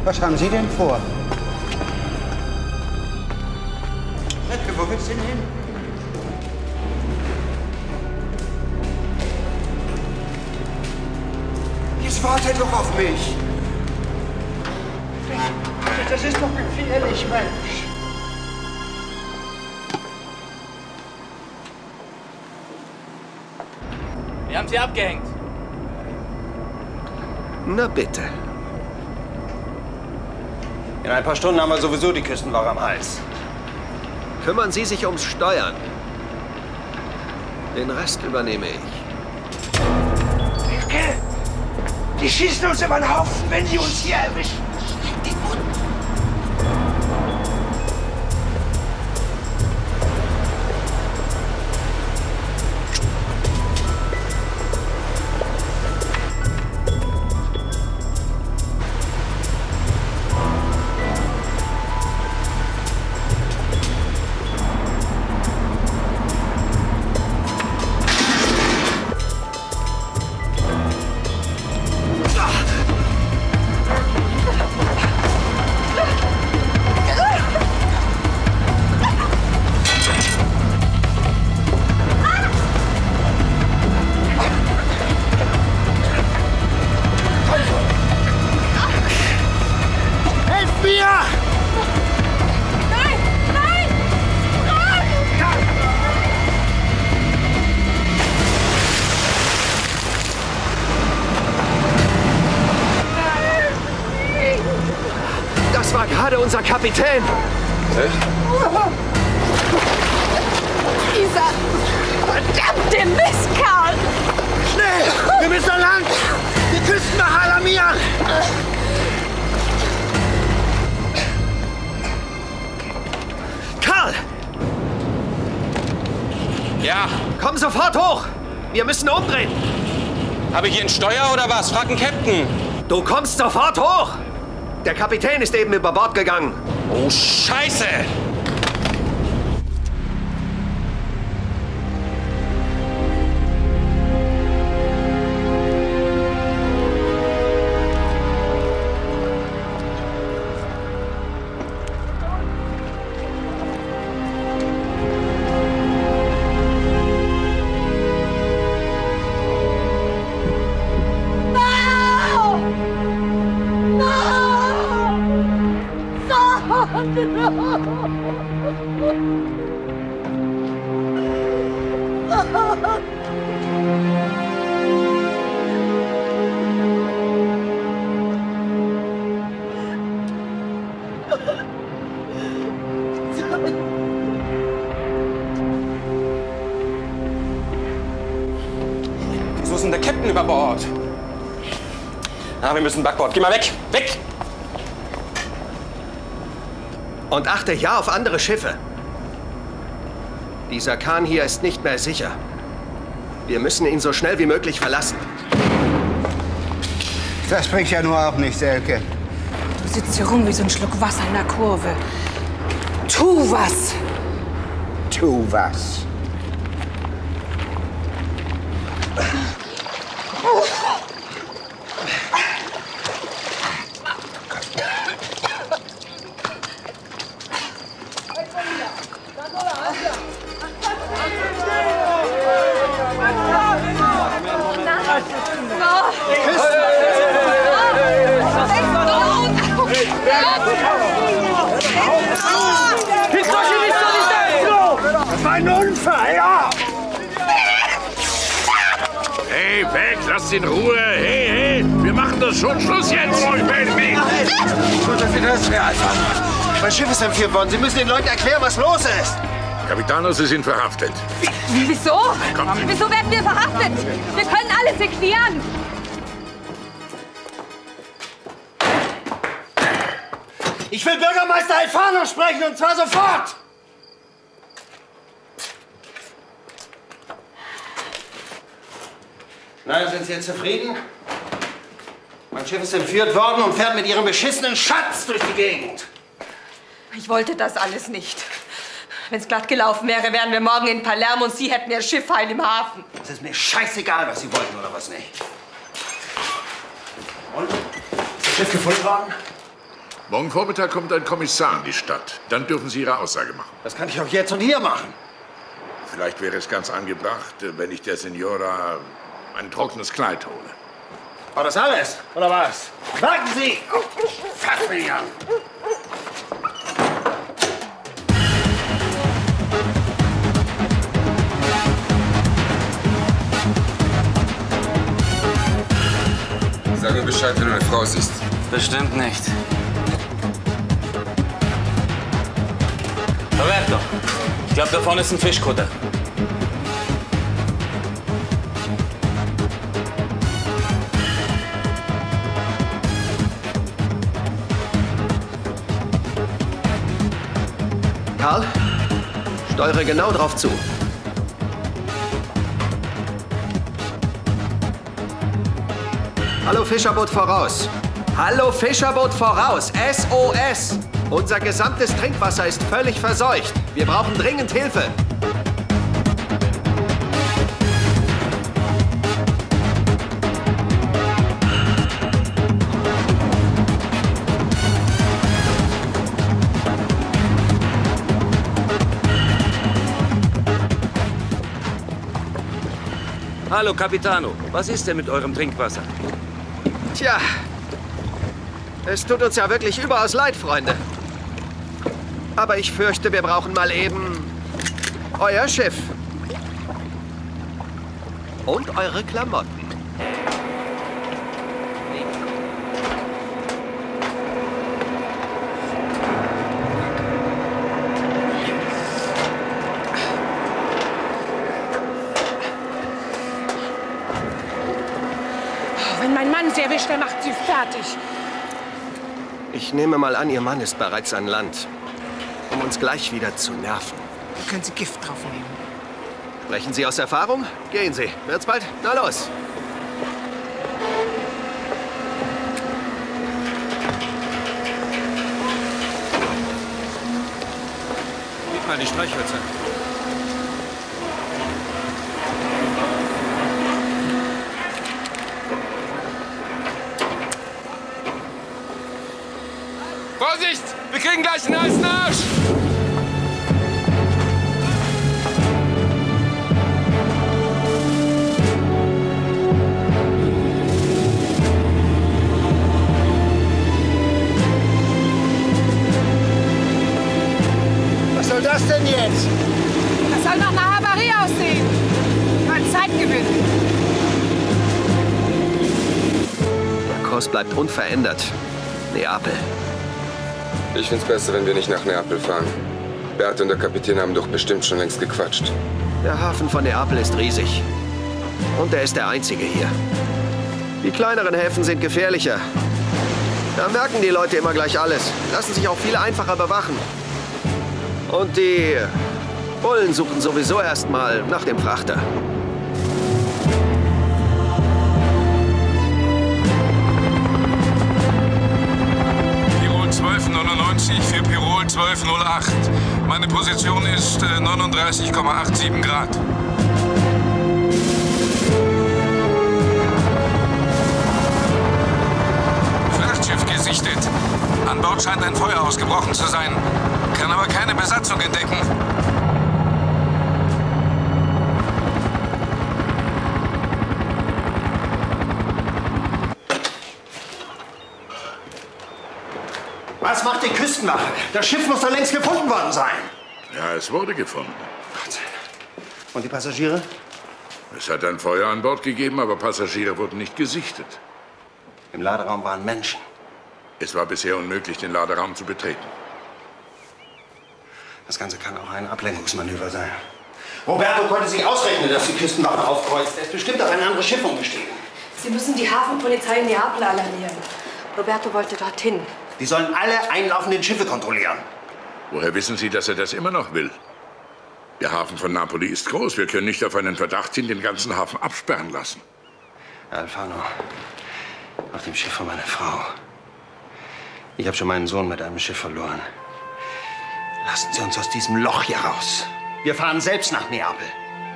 Was haben Sie denn vor? Wo willst du denn hin? Jetzt warte doch auf mich. Das ist doch gefährlich, Mensch. Wir haben sie abgehängt. Na bitte. In ein paar Stunden haben wir sowieso die Küstenwache am Hals. Kümmern Sie sich ums Steuern. Den Rest übernehme ich. Wilke! Die schießen uns über den Haufen, wenn sie uns hier erwischen. Den Mund. Das war gerade unser Kapitän. Dieser verdammte Mistkerl! Schnell! Wir müssen an Land! Die Küstenwache alarmieren! Karl! Ja? Komm sofort hoch! Wir müssen umdrehen! Habe ich hier ein Steuer oder was? Frag den Captain! Du kommst sofort hoch! Der Kapitän ist eben über Bord gegangen. Oh, Scheiße! Wieso ist denn der Captain über Bord? Ah, wir müssen Backbord. Geh mal weg! Weg! Und achte ja auf andere Schiffe. Dieser Kahn hier ist nicht mehr sicher. Wir müssen ihn so schnell wie möglich verlassen. Das bringt ja nur auch nicht, Selke. Du sitzt hier rum wie so ein Schluck Wasser in der Kurve. Tu was! Tu was. Das war ein Unfall, ja! Hey, weg, lasst in Ruhe. Hey, hey, wir machen das schon. Schluss jetzt. Oh, ich melde mich. Gut, dass Sie das haben. Mein Schiff ist entführt worden. Sie müssen den Leuten erklären, was los ist. Capitano, Sie sind verhaftet. Wieso? Kommen Sie. Wieso werden wir verhaftet? Wir können alles erklären. Ich will Bürgermeister Alfano sprechen, und zwar sofort! Na, sind Sie jetzt zufrieden? Mein Schiff ist entführt worden und fährt mit Ihrem beschissenen Schatz durch die Gegend. Ich wollte das alles nicht. Wenn es glatt gelaufen wäre, wären wir morgen in Palermo und Sie hätten Ihr Schiff heil im Hafen. Es ist mir scheißegal, was Sie wollten oder was nicht. Und? Ist das Schiff gefunden worden? Morgen Vormittag kommt ein Kommissar in die Stadt. Dann dürfen Sie Ihre Aussage machen. Das kann ich auch jetzt und hier machen. Vielleicht wäre es ganz angebracht, wenn ich der Signora ein trockenes Kleid hole. War das alles, oder was? Warten Sie! Fass mich an! Sag mir Bescheid, wenn du eine Frau siehst. Bestimmt nicht. Roberto, ich glaube, da vorne ist ein Fischkutter. Karl, steuere genau drauf zu. Hallo Fischerboot voraus. Hallo Fischerboot voraus. SOS. Unser gesamtes Trinkwasser ist völlig verseucht. Wir brauchen dringend Hilfe. Hallo, Capitano. Was ist denn mit eurem Trinkwasser? Tja, es tut uns ja wirklich überaus leid, Freunde. Aber ich fürchte, wir brauchen mal eben euer Schiff. Und eure Klamotten. Wenn mein Mann sie erwischt, der macht sie fertig. Ich nehme mal an, Ihr Mann ist bereits an Land, um uns gleich wieder zu nerven. Da können Sie Gift draufnehmen. Sprechen Sie aus Erfahrung? Gehen Sie. Wird's bald? Na los. Gib mal die Streichhölzer. Vorsicht! Wir kriegen gleich einen heißen Arsch! Was soll das denn jetzt? Das soll nach einer Havarie aussehen. Ein Zeitgewinn. Der Kurs bleibt unverändert. Neapel. Ich find's besser, wenn wir nicht nach Neapel fahren. Bert und der Kapitän haben doch bestimmt schon längst gequatscht. Der Hafen von Neapel ist riesig. Und er ist der einzige hier. Die kleineren Häfen sind gefährlicher. Da merken die Leute immer gleich alles. Lassen sich auch viel einfacher bewachen. Und die Bullen suchen sowieso erst mal nach dem Frachter. Pirol 1299 für Pirol 1208. Meine Position ist 39,87 Grad. Frachtschiff gesichtet. An Bord scheint ein Feuer ausgebrochen zu sein. Kann aber keine Besatzung entdecken. Was macht die Küstenwache? Das Schiff muss doch längst gefunden worden sein. Ja, es wurde gefunden. Und die Passagiere? Es hat ein Feuer an Bord gegeben, aber Passagiere wurden nicht gesichtet. Im Laderaum waren Menschen. Es war bisher unmöglich, den Laderaum zu betreten. Das Ganze kann auch ein Ablenkungsmanöver sein. Roberto konnte sich ausrechnen, dass die Küstenwache aufkreuzt. Er ist bestimmt auf ein anderes Schiff umgestiegen. Sie müssen die Hafenpolizei in Neapel alarmieren. Roberto wollte dorthin. Die sollen alle einlaufenden Schiffe kontrollieren. Woher wissen Sie, dass er das immer noch will? Der Hafen von Napoli ist groß. Wir können nicht auf einen Verdacht hin den ganzen Hafen absperren lassen. Alfano, auf dem Schiff von meiner Frau. Ich habe schon meinen Sohn mit einem Schiff verloren. Lassen Sie uns aus diesem Loch hier raus. Wir fahren selbst nach Neapel.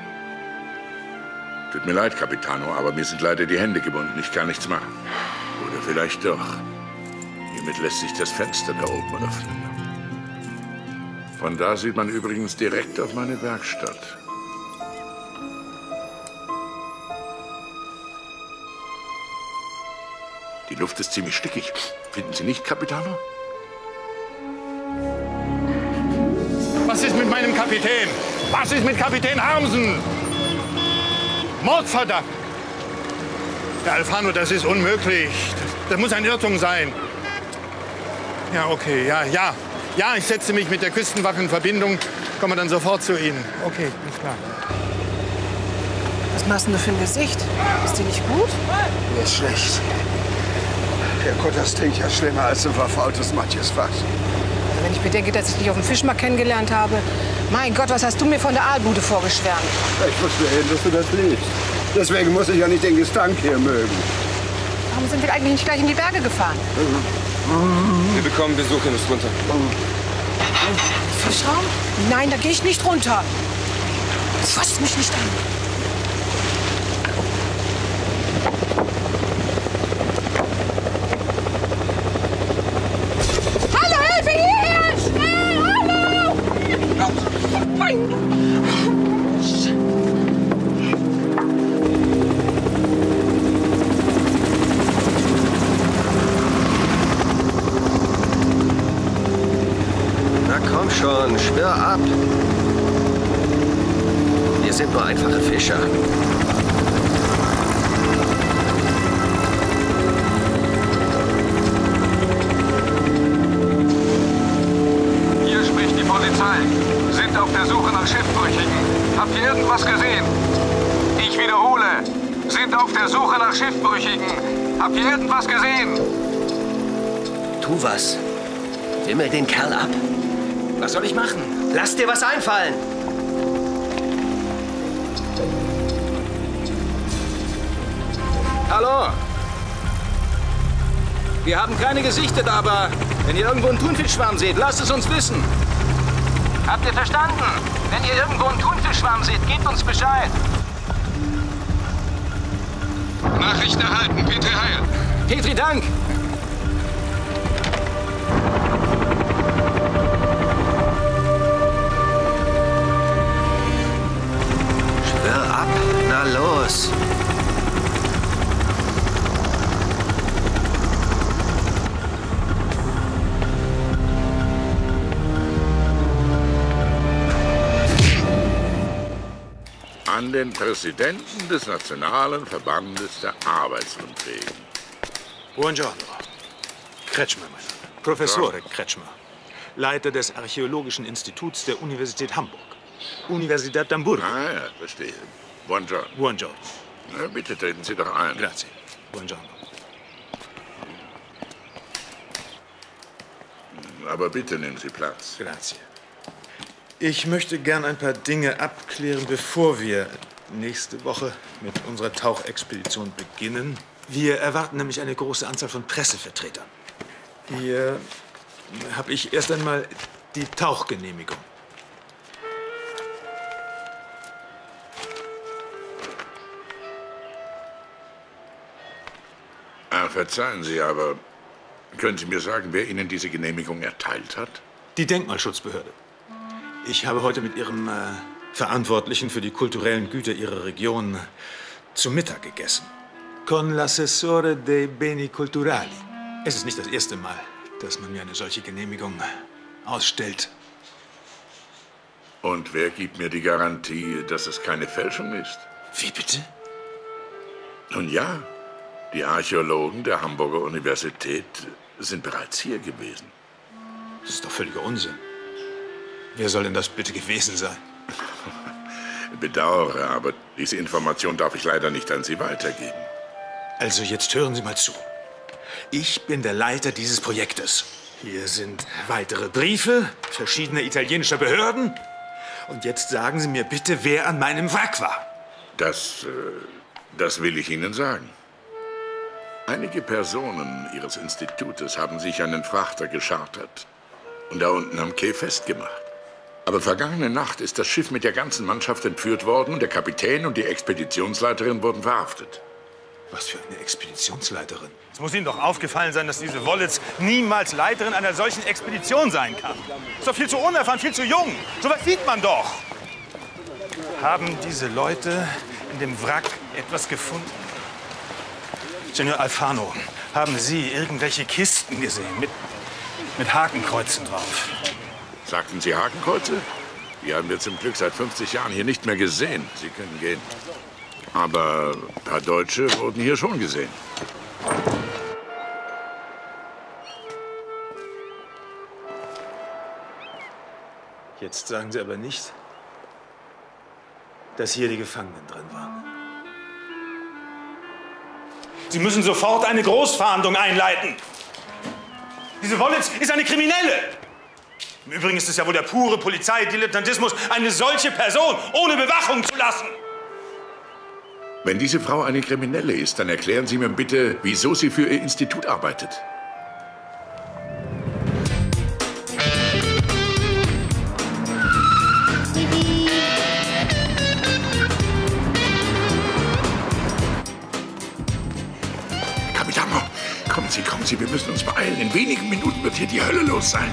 Tut mir leid, Capitano, aber mir sind leider die Hände gebunden. Ich kann nichts machen. Oder vielleicht doch. Hiermit lässt sich das Fenster da oben öffnen. Von da sieht man übrigens direkt auf meine Werkstatt. Die Luft ist ziemlich stickig. Finden Sie nicht, Capitano? Was ist mit meinem Kapitän? Was ist mit Kapitän Harmsen? Mordverdacht! Herr Alfano, das ist unmöglich. Das muss ein Irrtum sein. Ja, okay, ja. Ja, ich setze mich mit der Küstenwache in Verbindung. Komme dann sofort zu Ihnen. Okay, ist klar. Was machst denn du für ein Gesicht? Ist dir nicht gut? Mir ist schlecht. Herrgott, das stinkt ja schlimmer als ein verfaultes Matjesfass. Also wenn ich bedenke, dass ich dich auf dem Fischmarkt kennengelernt habe. Mein Gott, was hast du mir von der Aalbude vorgeschwärmt? Ich wusste eben, dass du das liebst. Deswegen muss ich ja nicht den Gestank hier mögen. Warum sind wir eigentlich nicht gleich in die Berge gefahren? Wir bekommen Besuch, ihr müsst runter. Fischraum? Nein, da gehe ich nicht runter. Fass mich nicht an. Hallo, Hilfe hierher! Schnell, hallo! Komm schon, schwör ab. Wir sind nur einfache Fischer. Hier spricht die Polizei. Sind auf der Suche nach Schiffbrüchigen. Habt ihr irgendwas gesehen? Ich wiederhole. Sind auf der Suche nach Schiffbrüchigen. Habt ihr irgendwas gesehen? Tu was. Wimmel den Kerl ab. Was soll ich machen? Lass dir was einfallen. Hallo. Wir haben keine gesichtet, aber wenn ihr irgendwo einen Thunfischschwarm seht, lasst es uns wissen. Habt ihr verstanden? Wenn ihr irgendwo einen Thunfischschwarm seht, gebt uns Bescheid. Nachrichten erhalten, Petri Heil. Petri, Dank. Ab, na los. An den Präsidenten des Nationalen Verbandes der Arbeitsunfähigen. Buongiorno. Kretschmer, mein Name. Professore Kretschmer. Leiter des Archäologischen Instituts der Universität Hamburg. Universität Hamburg. Ah ja, verstehe. Buongiorno. Buongiorno. Na, bitte treten Sie doch ein. Grazie. Buongiorno. Aber bitte nehmen Sie Platz. Grazie. Ich möchte gern ein paar Dinge abklären, bevor wir nächste Woche mit unserer Tauchexpedition beginnen. Wir erwarten nämlich eine große Anzahl von Pressevertretern. Hier habe ich erst einmal die Tauchgenehmigung. Verzeihen Sie, aber können Sie mir sagen, wer Ihnen diese Genehmigung erteilt hat? Die Denkmalschutzbehörde. Ich habe heute mit Ihrem Verantwortlichen für die kulturellen Güter Ihrer Region zu Mittag gegessen. Con l'assessore dei beni culturali. Es ist nicht das erste Mal, dass man mir eine solche Genehmigung ausstellt. Und wer gibt mir die Garantie, dass es keine Fälschung ist? Wie bitte? Nun ja, die Archäologen der Hamburger Universität sind bereits hier gewesen. Das ist doch völliger Unsinn. Wer soll denn das bitte gewesen sein? Bedauere, aber diese Information darf ich leider nicht an Sie weitergeben. Also jetzt hören Sie mal zu. Ich bin der Leiter dieses Projektes. Hier sind weitere Briefe verschiedener italienischer Behörden. Und jetzt sagen Sie mir bitte, wer an meinem Wrack war. Das will ich Ihnen sagen. Einige Personen Ihres Institutes haben sich einen Frachter geschartert und da unten am Quai festgemacht. Aber vergangene Nacht ist das Schiff mit der ganzen Mannschaft entführt worden und der Kapitän und die Expeditionsleiterin wurden verhaftet. Was für eine Expeditionsleiterin. Es muss Ihnen doch aufgefallen sein, dass diese Wollitz niemals Leiterin einer solchen Expedition sein kann. Ist doch viel zu unerfahren, viel zu jung. So was sieht man doch. Haben diese Leute in dem Wrack etwas gefunden? Senor Alfano, haben Sie irgendwelche Kisten gesehen mit Hakenkreuzen drauf? Sagten Sie Hakenkreuze? Die haben wir zum Glück seit 50 Jahren hier nicht mehr gesehen. Sie können gehen. Aber ein paar Deutsche wurden hier schon gesehen. Jetzt sagen Sie aber nicht, dass hier die Gefangenen drin waren. Sie müssen sofort eine Großfahndung einleiten. Diese Wollitz ist eine Kriminelle. Im Übrigen ist es ja wohl der pure Polizeidilettantismus, eine solche Person ohne Bewachung zu lassen. Wenn diese Frau eine Kriminelle ist, dann erklären Sie mir bitte, wieso sie für Ihr Institut arbeitet. Capitano, kommen Sie, wir müssen uns beeilen. In wenigen Minuten wird hier die Hölle los sein.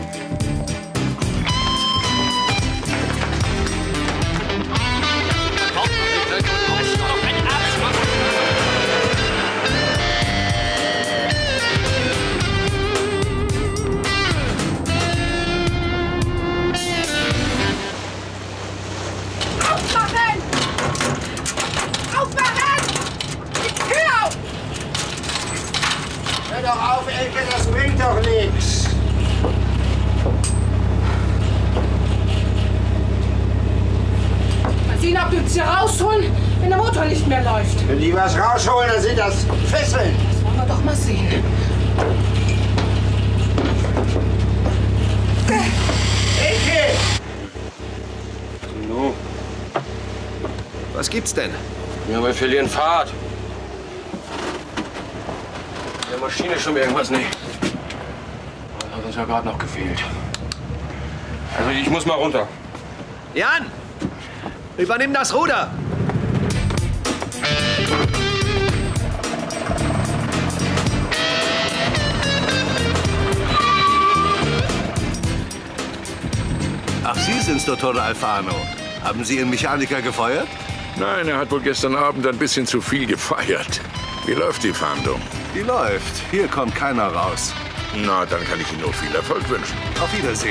Hör doch auf, Elke, das bringt doch nichts. Mal sehen, ob die uns hier rausholen, wenn der Motor nicht mehr läuft. Wenn die was rausholen, dann sind das Fesseln. Das wollen wir doch mal sehen. Elke! No. Was gibt's denn? Ja, wir verlieren Fahrt. In der Maschine schon irgendwas nicht. Das hat uns ja gerade noch gefehlt. Also ich muss mal runter. Jan! Übernimm das Ruder! Ach, Sie sind's, Dottore Alfano. Haben Sie Ihren Mechaniker gefeuert? Nein, er hat wohl gestern Abend ein bisschen zu viel gefeiert. Wie läuft die Fahndung? Die läuft. Hier kommt keiner raus. Na, dann kann ich Ihnen nur viel Erfolg wünschen. Auf Wiedersehen.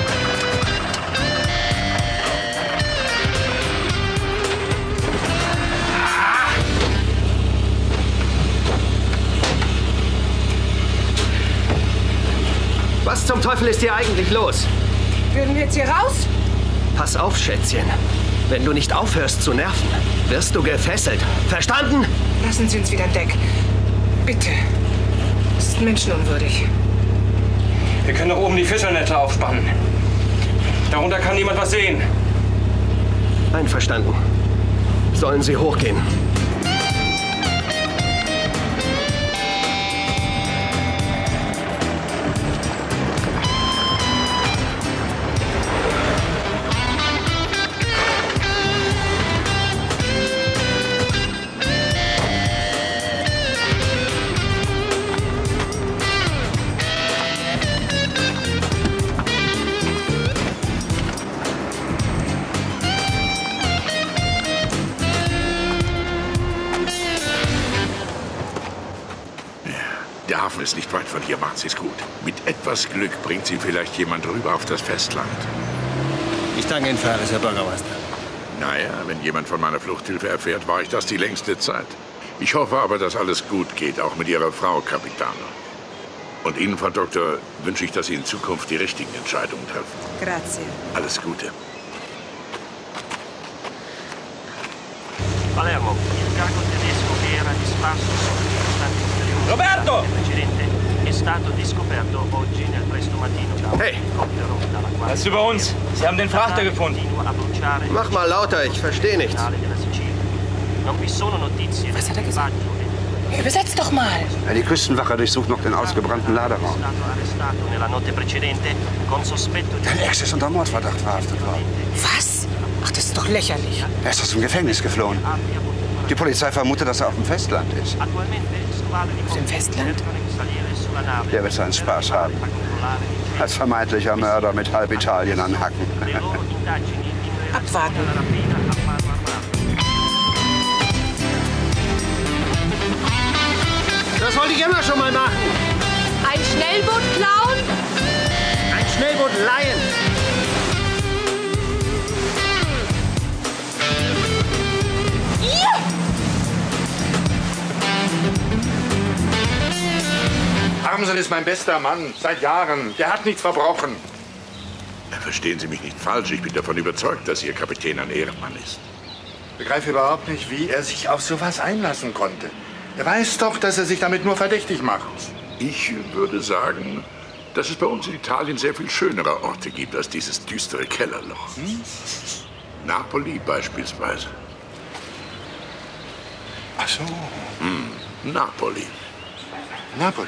Was zum Teufel ist hier eigentlich los? Würden wir jetzt hier raus? Pass auf, Schätzchen. Wenn du nicht aufhörst zu nerven, wirst du gefesselt. Verstanden? Lassen Sie uns wieder in Deck. Bitte. Das ist menschenunwürdig. Wir können doch oben die Fischernetze aufspannen. Darunter kann niemand was sehen. Einverstanden. Sollen Sie hochgehen? Der Hafen ist nicht weit von hier, machen Sie es gut. Mit etwas Glück bringt Sie vielleicht jemand rüber auf das Festland. Ich danke Ihnen für alles, Herr Bürgermeister. Naja, wenn jemand von meiner Fluchthilfe erfährt, war ich das die längste Zeit. Ich hoffe aber, dass alles gut geht, auch mit Ihrer Frau, Capitano. Und Ihnen, Frau Doktor, wünsche ich, dass Sie in Zukunft die richtigen Entscheidungen treffen. Grazie. Alles Gute. Palermo, il cargo tedesco che era disparso sotto gli stanti inferiori Roberto! precedente è stato riscoperto oggi nel presto mattino da un elicottero dalla Guardia. Was über uns? Sie haben den Frachter gefunden. Mach mal lauter, ich verstehe nichts. Non vi sono notizie. Was hat er gesagt? Übersetzt doch mal. Ja, die Küstenwache durchsucht noch den ausgebrannten Laderaum. Dein Ex ist unter Mordverdacht verhaftet worden. Was? Ach, das ist doch lächerlich. Er ist aus dem Gefängnis geflohen. Die Polizei vermutet, dass er auf dem Festland ist. Auf dem Festland? Der wird seinen Spaß haben. Als vermeintlicher Mörder mit halb Italien anhacken. Abwarten. Das wollte ich immer schon mal machen. Ein Schnellboot klauen? Ein Schnellboot leihen. Harmsen ist mein bester Mann, seit Jahren. Der hat nichts verbrochen. Verstehen Sie mich nicht falsch. Ich bin davon überzeugt, dass Ihr Kapitän ein Ehrenmann ist. Ich begreife überhaupt nicht, wie er sich auf sowas einlassen konnte. Er weiß doch, dass er sich damit nur verdächtig macht. Ich würde sagen, dass es bei uns in Italien sehr viel schönere Orte gibt als dieses düstere Kellerloch. Napoli beispielsweise. Ach so. Napoli. Napoli.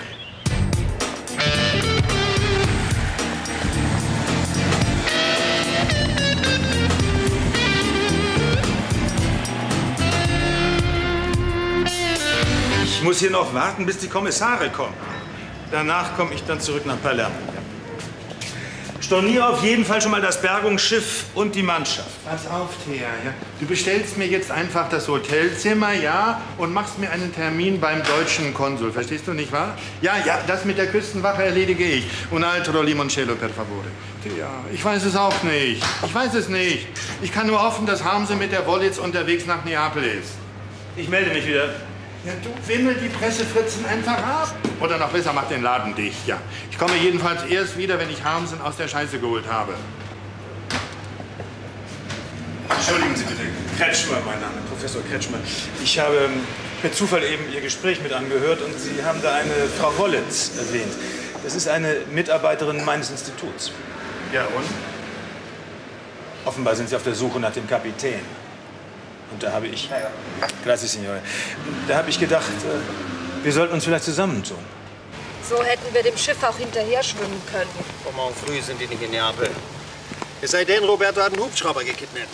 Ich muss hier noch warten, bis die Kommissare kommen. Danach komme ich dann zurück nach Palermo. Storniere auf jeden Fall schon mal das Bergungsschiff und die Mannschaft. Pass auf, Thea. Ja? Du bestellst mir jetzt einfach das Hotelzimmer, ja? Und machst mir einen Termin beim deutschen Konsul. Verstehst du, nicht wahr? Ja, das mit der Küstenwache erledige ich. Un altro limoncello, per favore. Thea, ich weiß es auch nicht. Ich weiß es nicht. Ich kann nur hoffen, dass Harmsen mit der Wollitz unterwegs nach Neapel ist. Ich melde mich wieder. Ja, du wimmel die Pressefritzen einfach ab. Oder noch besser, mach den Laden dicht, ja. Ich komme jedenfalls erst wieder, wenn ich Harmsen aus der Scheiße geholt habe. Entschuldigen Sie bitte, Kretschmer, mein Name, Professor Kretschmer. Ich habe per Zufall eben Ihr Gespräch mit angehört und Sie haben da eine Frau Wollitz erwähnt. Das ist eine Mitarbeiterin meines Instituts. Ja, und? Offenbar sind Sie auf der Suche nach dem Kapitän. Und da habe ich... Grazie, Signore. Da habe ich gedacht, wir sollten uns vielleicht zusammentun. So hätten wir dem Schiff auch hinterher schwimmen können. Oh, morgen früh sind die nicht in Neapel. Es sei denn, Roberto hat einen Hubschrauber gekidnappt.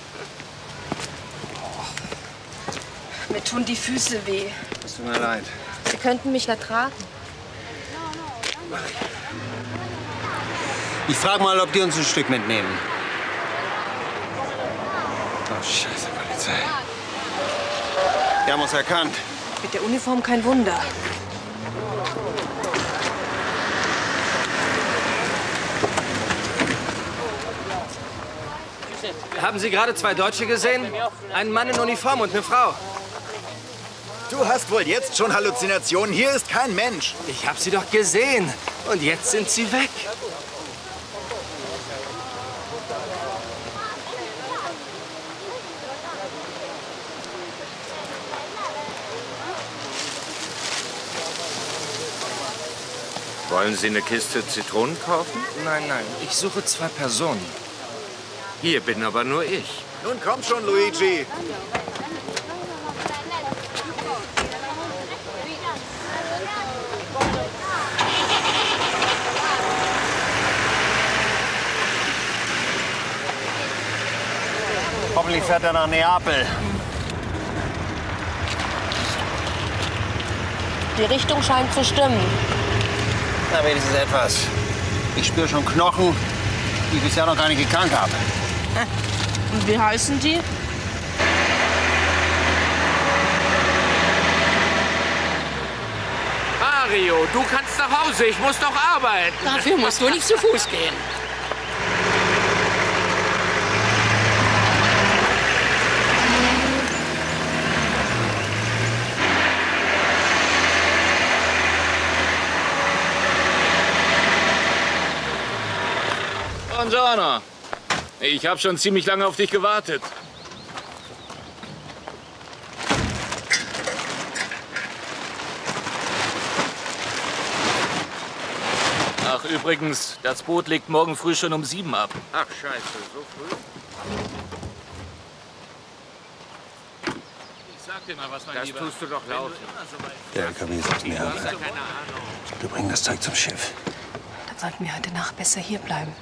Mir tun die Füße weh. Es tut mir leid. Sie könnten mich ertragen. Ich frage mal, ob die uns ein Stück mitnehmen. Oh, scheiße, Polizei. Die haben uns erkannt. Mit der Uniform kein Wunder. Haben Sie gerade zwei Deutsche gesehen? Einen Mann in Uniform und eine Frau. Du hast wohl jetzt schon Halluzinationen. Hier ist kein Mensch. Ich habe sie doch gesehen. Und jetzt sind sie weg. Wollen Sie eine Kiste Zitronen kaufen? Nein, nein. Ich suche zwei Personen. Hier bin aber nur ich. Nun komm schon, Luigi. Hoffentlich fährt er nach Neapel. Die Richtung scheint zu stimmen. Na, wenigstens etwas. Ich spüre schon Knochen, die ich bisher noch gar nicht gekannt habe. Und wie heißen die? Mario, du kannst nach Hause. Ich muss doch arbeiten. Dafür musst du nicht zu Fuß gehen. Buongiorno. Ich habe schon ziemlich lange auf dich gewartet. Ach, übrigens, das Boot legt morgen früh schon um 7 ab. Ach, scheiße, so früh? Ich sag dir mal was, mein Das Lieber. tust du doch laut. Der LKW sagt mir ab. Wir bringen das Zeug zum Schiff. Dann sollten wir heute Nacht besser hier bleiben.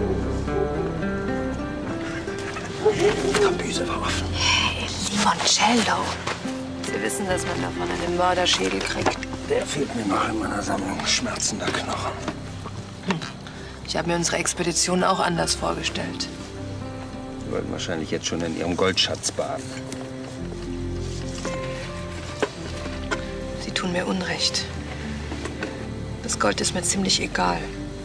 Die Kabüse war offen. Hey, Limoncello. Sie wissen, dass man davon einen Mörderschädel kriegt. Der fehlt mir noch in meiner Sammlung schmerzender Knochen. Ich habe mir unsere Expedition auch anders vorgestellt. Sie wollten wahrscheinlich jetzt schon in Ihrem Goldschatz baden. Sie tun mir Unrecht. Das Gold ist mir ziemlich egal.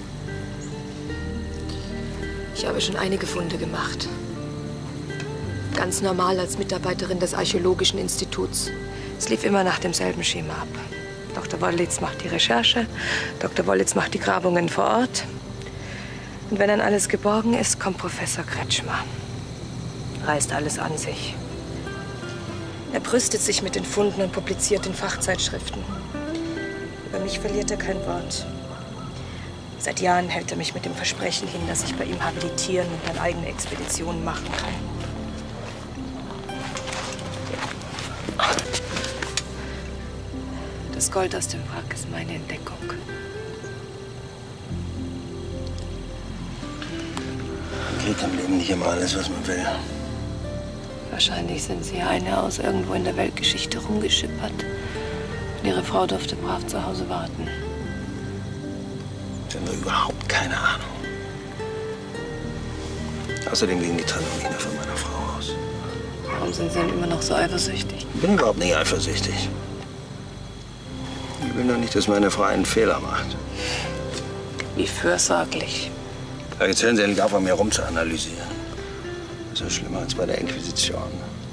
Ich habe schon einige Funde gemacht. Ganz normal als Mitarbeiterin des Archäologischen Instituts. Es lief immer nach demselben Schema ab. Dr. Wollitz macht die Recherche, Dr. Wollitz macht die Grabungen vor Ort. Und wenn dann alles geborgen ist, kommt Professor Kretschmer. Reißt alles an sich. Er brüstet sich mit den Funden und publiziert in Fachzeitschriften. Über mich verliert er kein Wort. Seit Jahren hält er mich mit dem Versprechen hin, dass ich bei ihm habilitieren und dann eigene Expeditionen machen kann. Das Gold aus dem Wrack ist meine Entdeckung. Man kriegt im Leben nicht immer alles, was man will. Wahrscheinlich sind Sie eine aus irgendwo in der Weltgeschichte rumgeschippert. Und Ihre Frau durfte brav zu Hause warten. Ich habe nur überhaupt keine Ahnung. Außerdem ging die Trennung nicht mehr von meiner Frau aus. Warum sind Sie denn immer noch so eifersüchtig? Ich bin überhaupt nicht eifersüchtig. Ich will nur nicht, dass meine Frau einen Fehler macht. Wie fürsorglich. Ja, jetzt hören Sie endlich auf, an mir rumzuanalysieren. Das ist schlimmer als bei der Inquisition.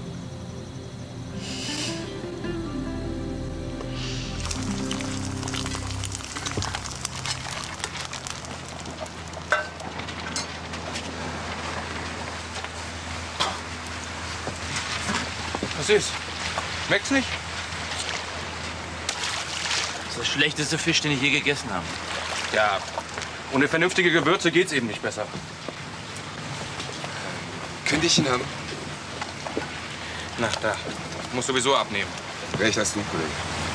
Was ist? Schmeckt's nicht? Das ist der schlechteste Fisch, den ich je gegessen habe. Ja, ohne vernünftige Gewürze geht's eben nicht besser. Könnte ich ihn haben? Na, da. Muss sowieso abnehmen. Recht hast du, Kollege.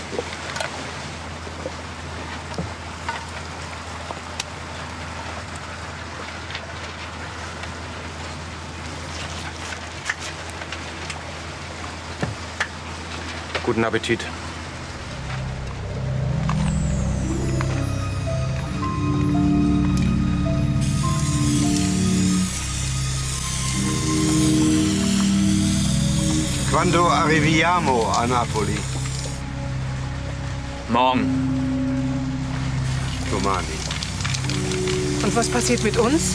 Guten Appetit. Quando arriviamo a Napoli? Morgen. Domani. Und was passiert mit uns?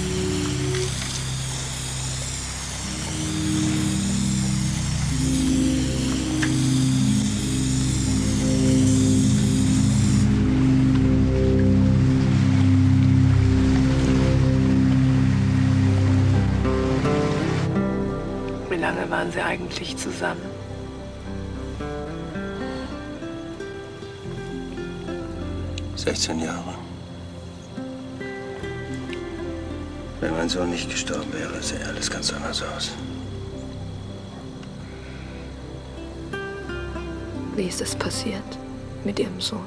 Wie lange waren Sie eigentlich zusammen? Jahre. Wenn mein Sohn nicht gestorben wäre, sähe alles ganz anders aus. Wie ist es passiert mit Ihrem Sohn?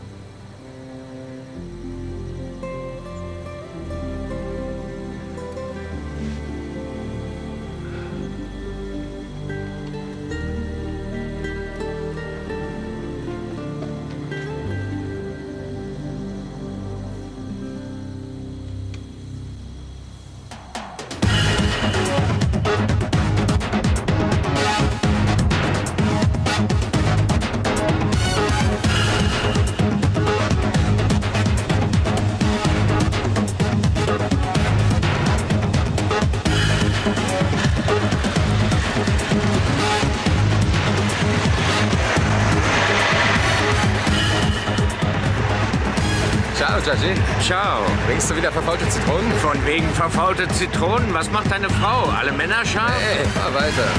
Ciao. Bringst du wieder verfaulte Zitronen? Von wegen verfaulte Zitronen? Was macht deine Frau? Alle Männer scharf? Hey, fahr weiter.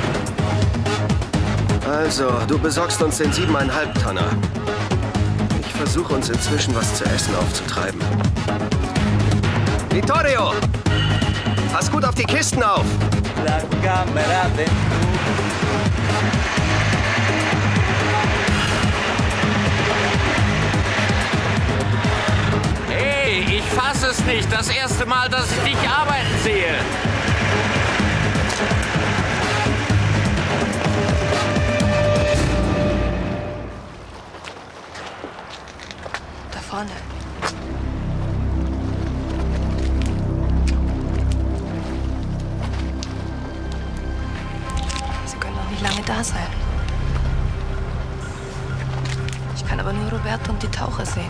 Also, du besorgst uns den 7,5 Tonner. Ich versuche uns inzwischen was zu essen aufzutreiben. Vittorio! Pass gut auf die Kisten auf! Hey, ich fasse es nicht. Das erste Mal, dass ich dich arbeiten sehe. Da vorne. Sie können noch nicht lange da sein. Ich kann aber nur Roberto und die Taucher sehen.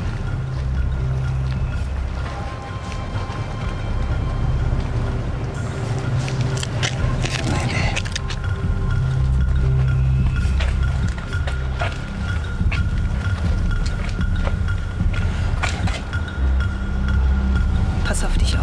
Pass auf dich auf.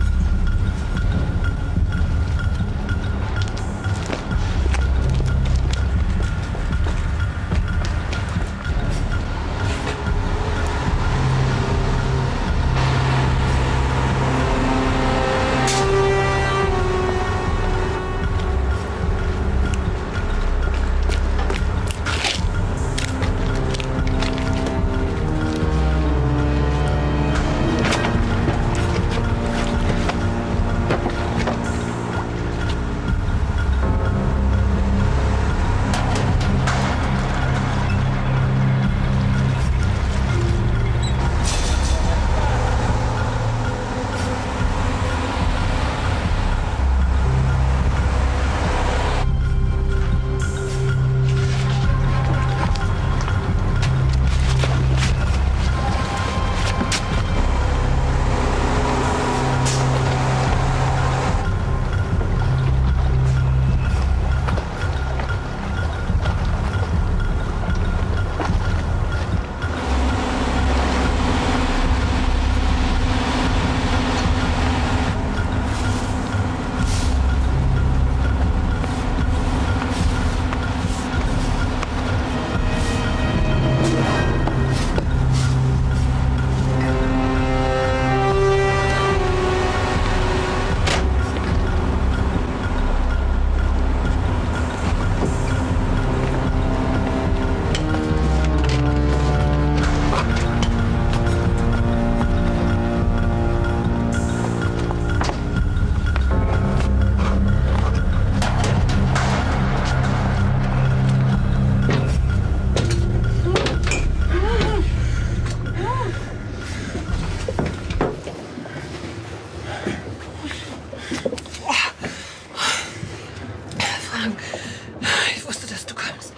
Ich wusste, dass du kommst.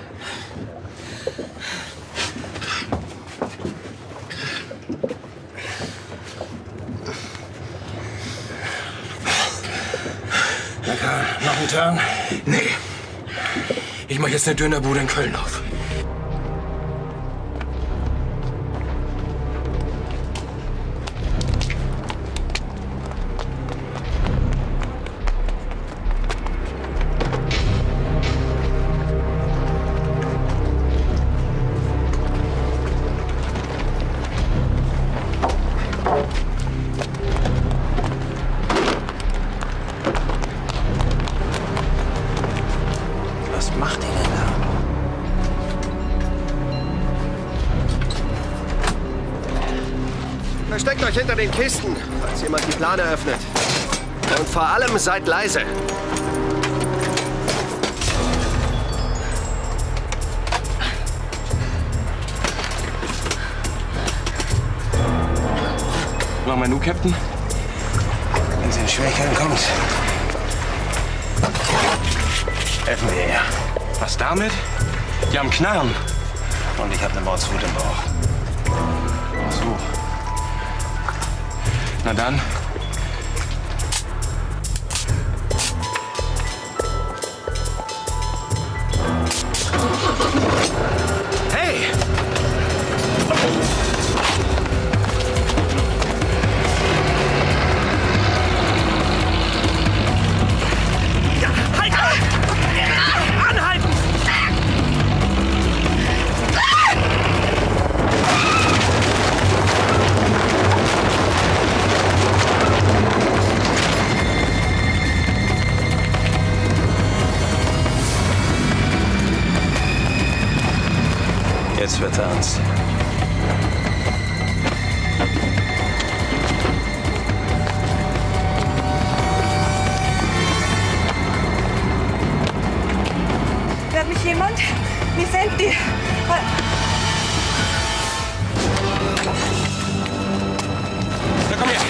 Na Karl, noch ein Turn? Nee. Ich mach jetzt eine Dönerbude in Köln auf. Was macht ihr denn da? Versteckt euch hinter den Kisten, falls jemand die Plane öffnet. Und vor allem seid leise. Mach mal nu, Captain. Wenn sie in Schwierigkeiten kommt, helfen wir ihr. Was damit? Die haben Knarren. Und ich habe eine Mordswut im Bauch. Ach so. Na dann. Hey! Anhalten! Jetzt wird's ernst. Hört mich jemand? Wir sind die. Na, komm her.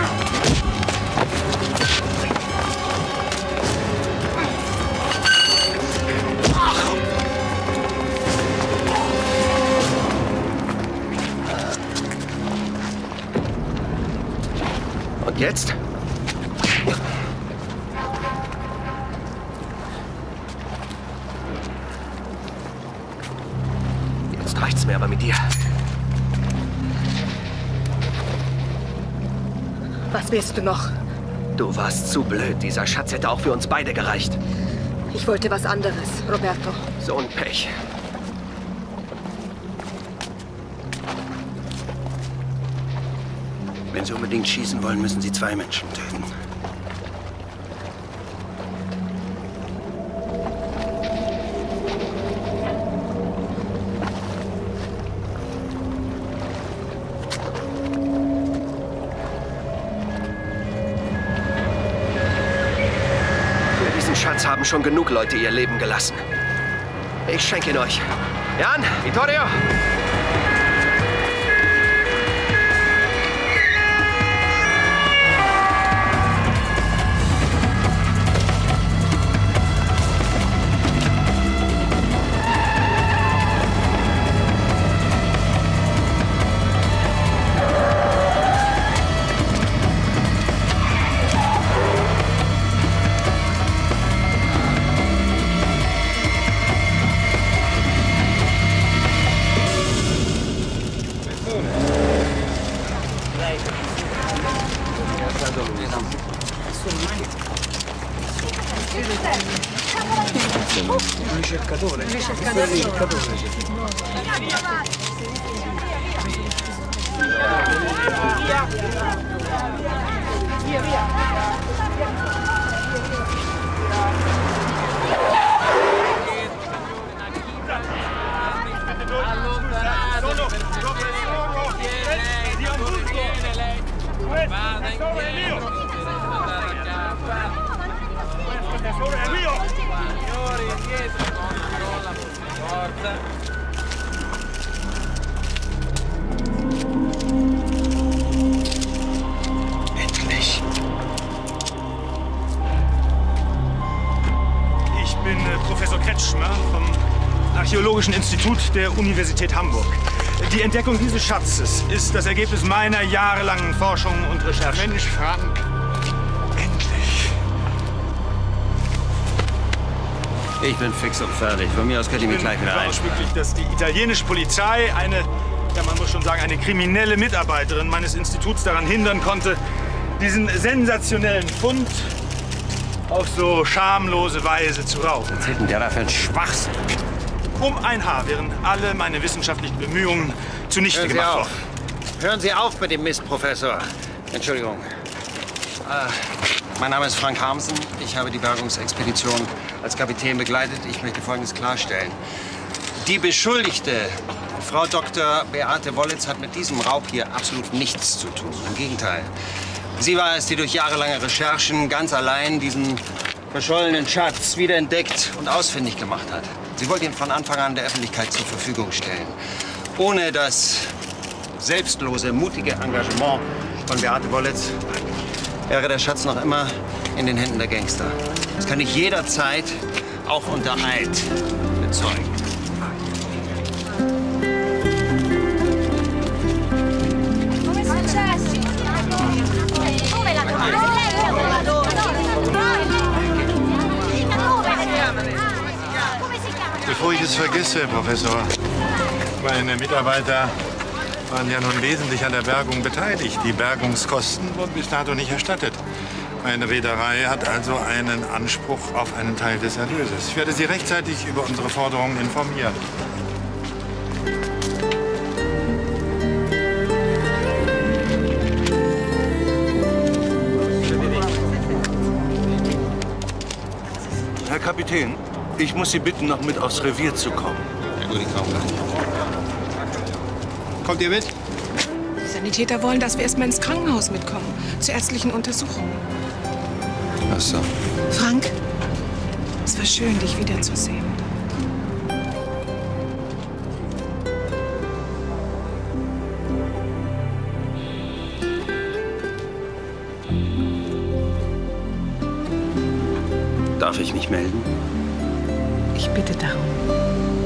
Und jetzt? Jetzt reicht's mir aber mit dir. Was willst du noch? Du warst zu blöd. Dieser Schatz hätte auch für uns beide gereicht. Ich wollte was anderes, Roberto. So ein Pech. Wenn Sie unbedingt schießen wollen, müssen Sie 2 Menschen töten. Für diesen Schatz haben schon genug Leute ihr Leben gelassen. Ich schenke ihn euch. Jan, Vittorio! Endlich. Ich bin Professor Kretschmer vom Archäologischen Institut der Universität Hamburg. Die Entdeckung dieses Schatzes ist das Ergebnis meiner jahrelangen Forschung und Recherche. Mensch, Frank. Endlich. Ich bin fix und fertig. Von mir aus könnt ihr mich gleich wieder ein. Ich bin wirklich, dass die italienische Polizei eine, ja man muss schon sagen, eine kriminelle Mitarbeiterin meines Instituts daran hindern konnte, diesen sensationellen Fund auf so schamlose Weise zu rauben. Was hält denn der da für ein Schwachsinn? Um ein Haar wären alle meine wissenschaftlichen Bemühungen zunichte Hören Sie gemacht auf. worden. Hören Sie auf mit dem Mist, Professor. Entschuldigung. Mein Name ist Frank Harmsen. Ich habe die Bergungsexpedition als Kapitän begleitet. Ich möchte Folgendes klarstellen. Die Beschuldigte, Frau Dr. Beate Wollitz, hat mit diesem Raub hier absolut nichts zu tun. Im Gegenteil. Sie war es, die durch jahrelange Recherchen ganz allein diesen verschollenen Schatz wiederentdeckt und ausfindig gemacht hat. Sie wollte ihn von Anfang an der Öffentlichkeit zur Verfügung stellen. Ohne das selbstlose, mutige Engagement von Beate Wollitz wäre der Schatz noch immer in den Händen der Gangster. Das kann ich jederzeit, auch unter Eid, bezeugen. Bevor ich es vergesse, Professor, meine Mitarbeiter waren ja nun wesentlich an der Bergung beteiligt. Die Bergungskosten wurden bis dato nicht erstattet. Meine Reederei hat also einen Anspruch auf einen Teil des Erlöses. Ich werde Sie rechtzeitig über unsere Forderungen informieren. Herr Kapitän, ich muss Sie bitten, noch mit aufs Revier zu kommen. Ja gut, ich komme gleich. Kommt ihr mit? Die Sanitäter wollen, dass wir erst mal ins Krankenhaus mitkommen. Zur ärztlichen Untersuchung. Ach so. Frank, es war schön, dich wiederzusehen. Darf ich mich melden? Ich bitte darum.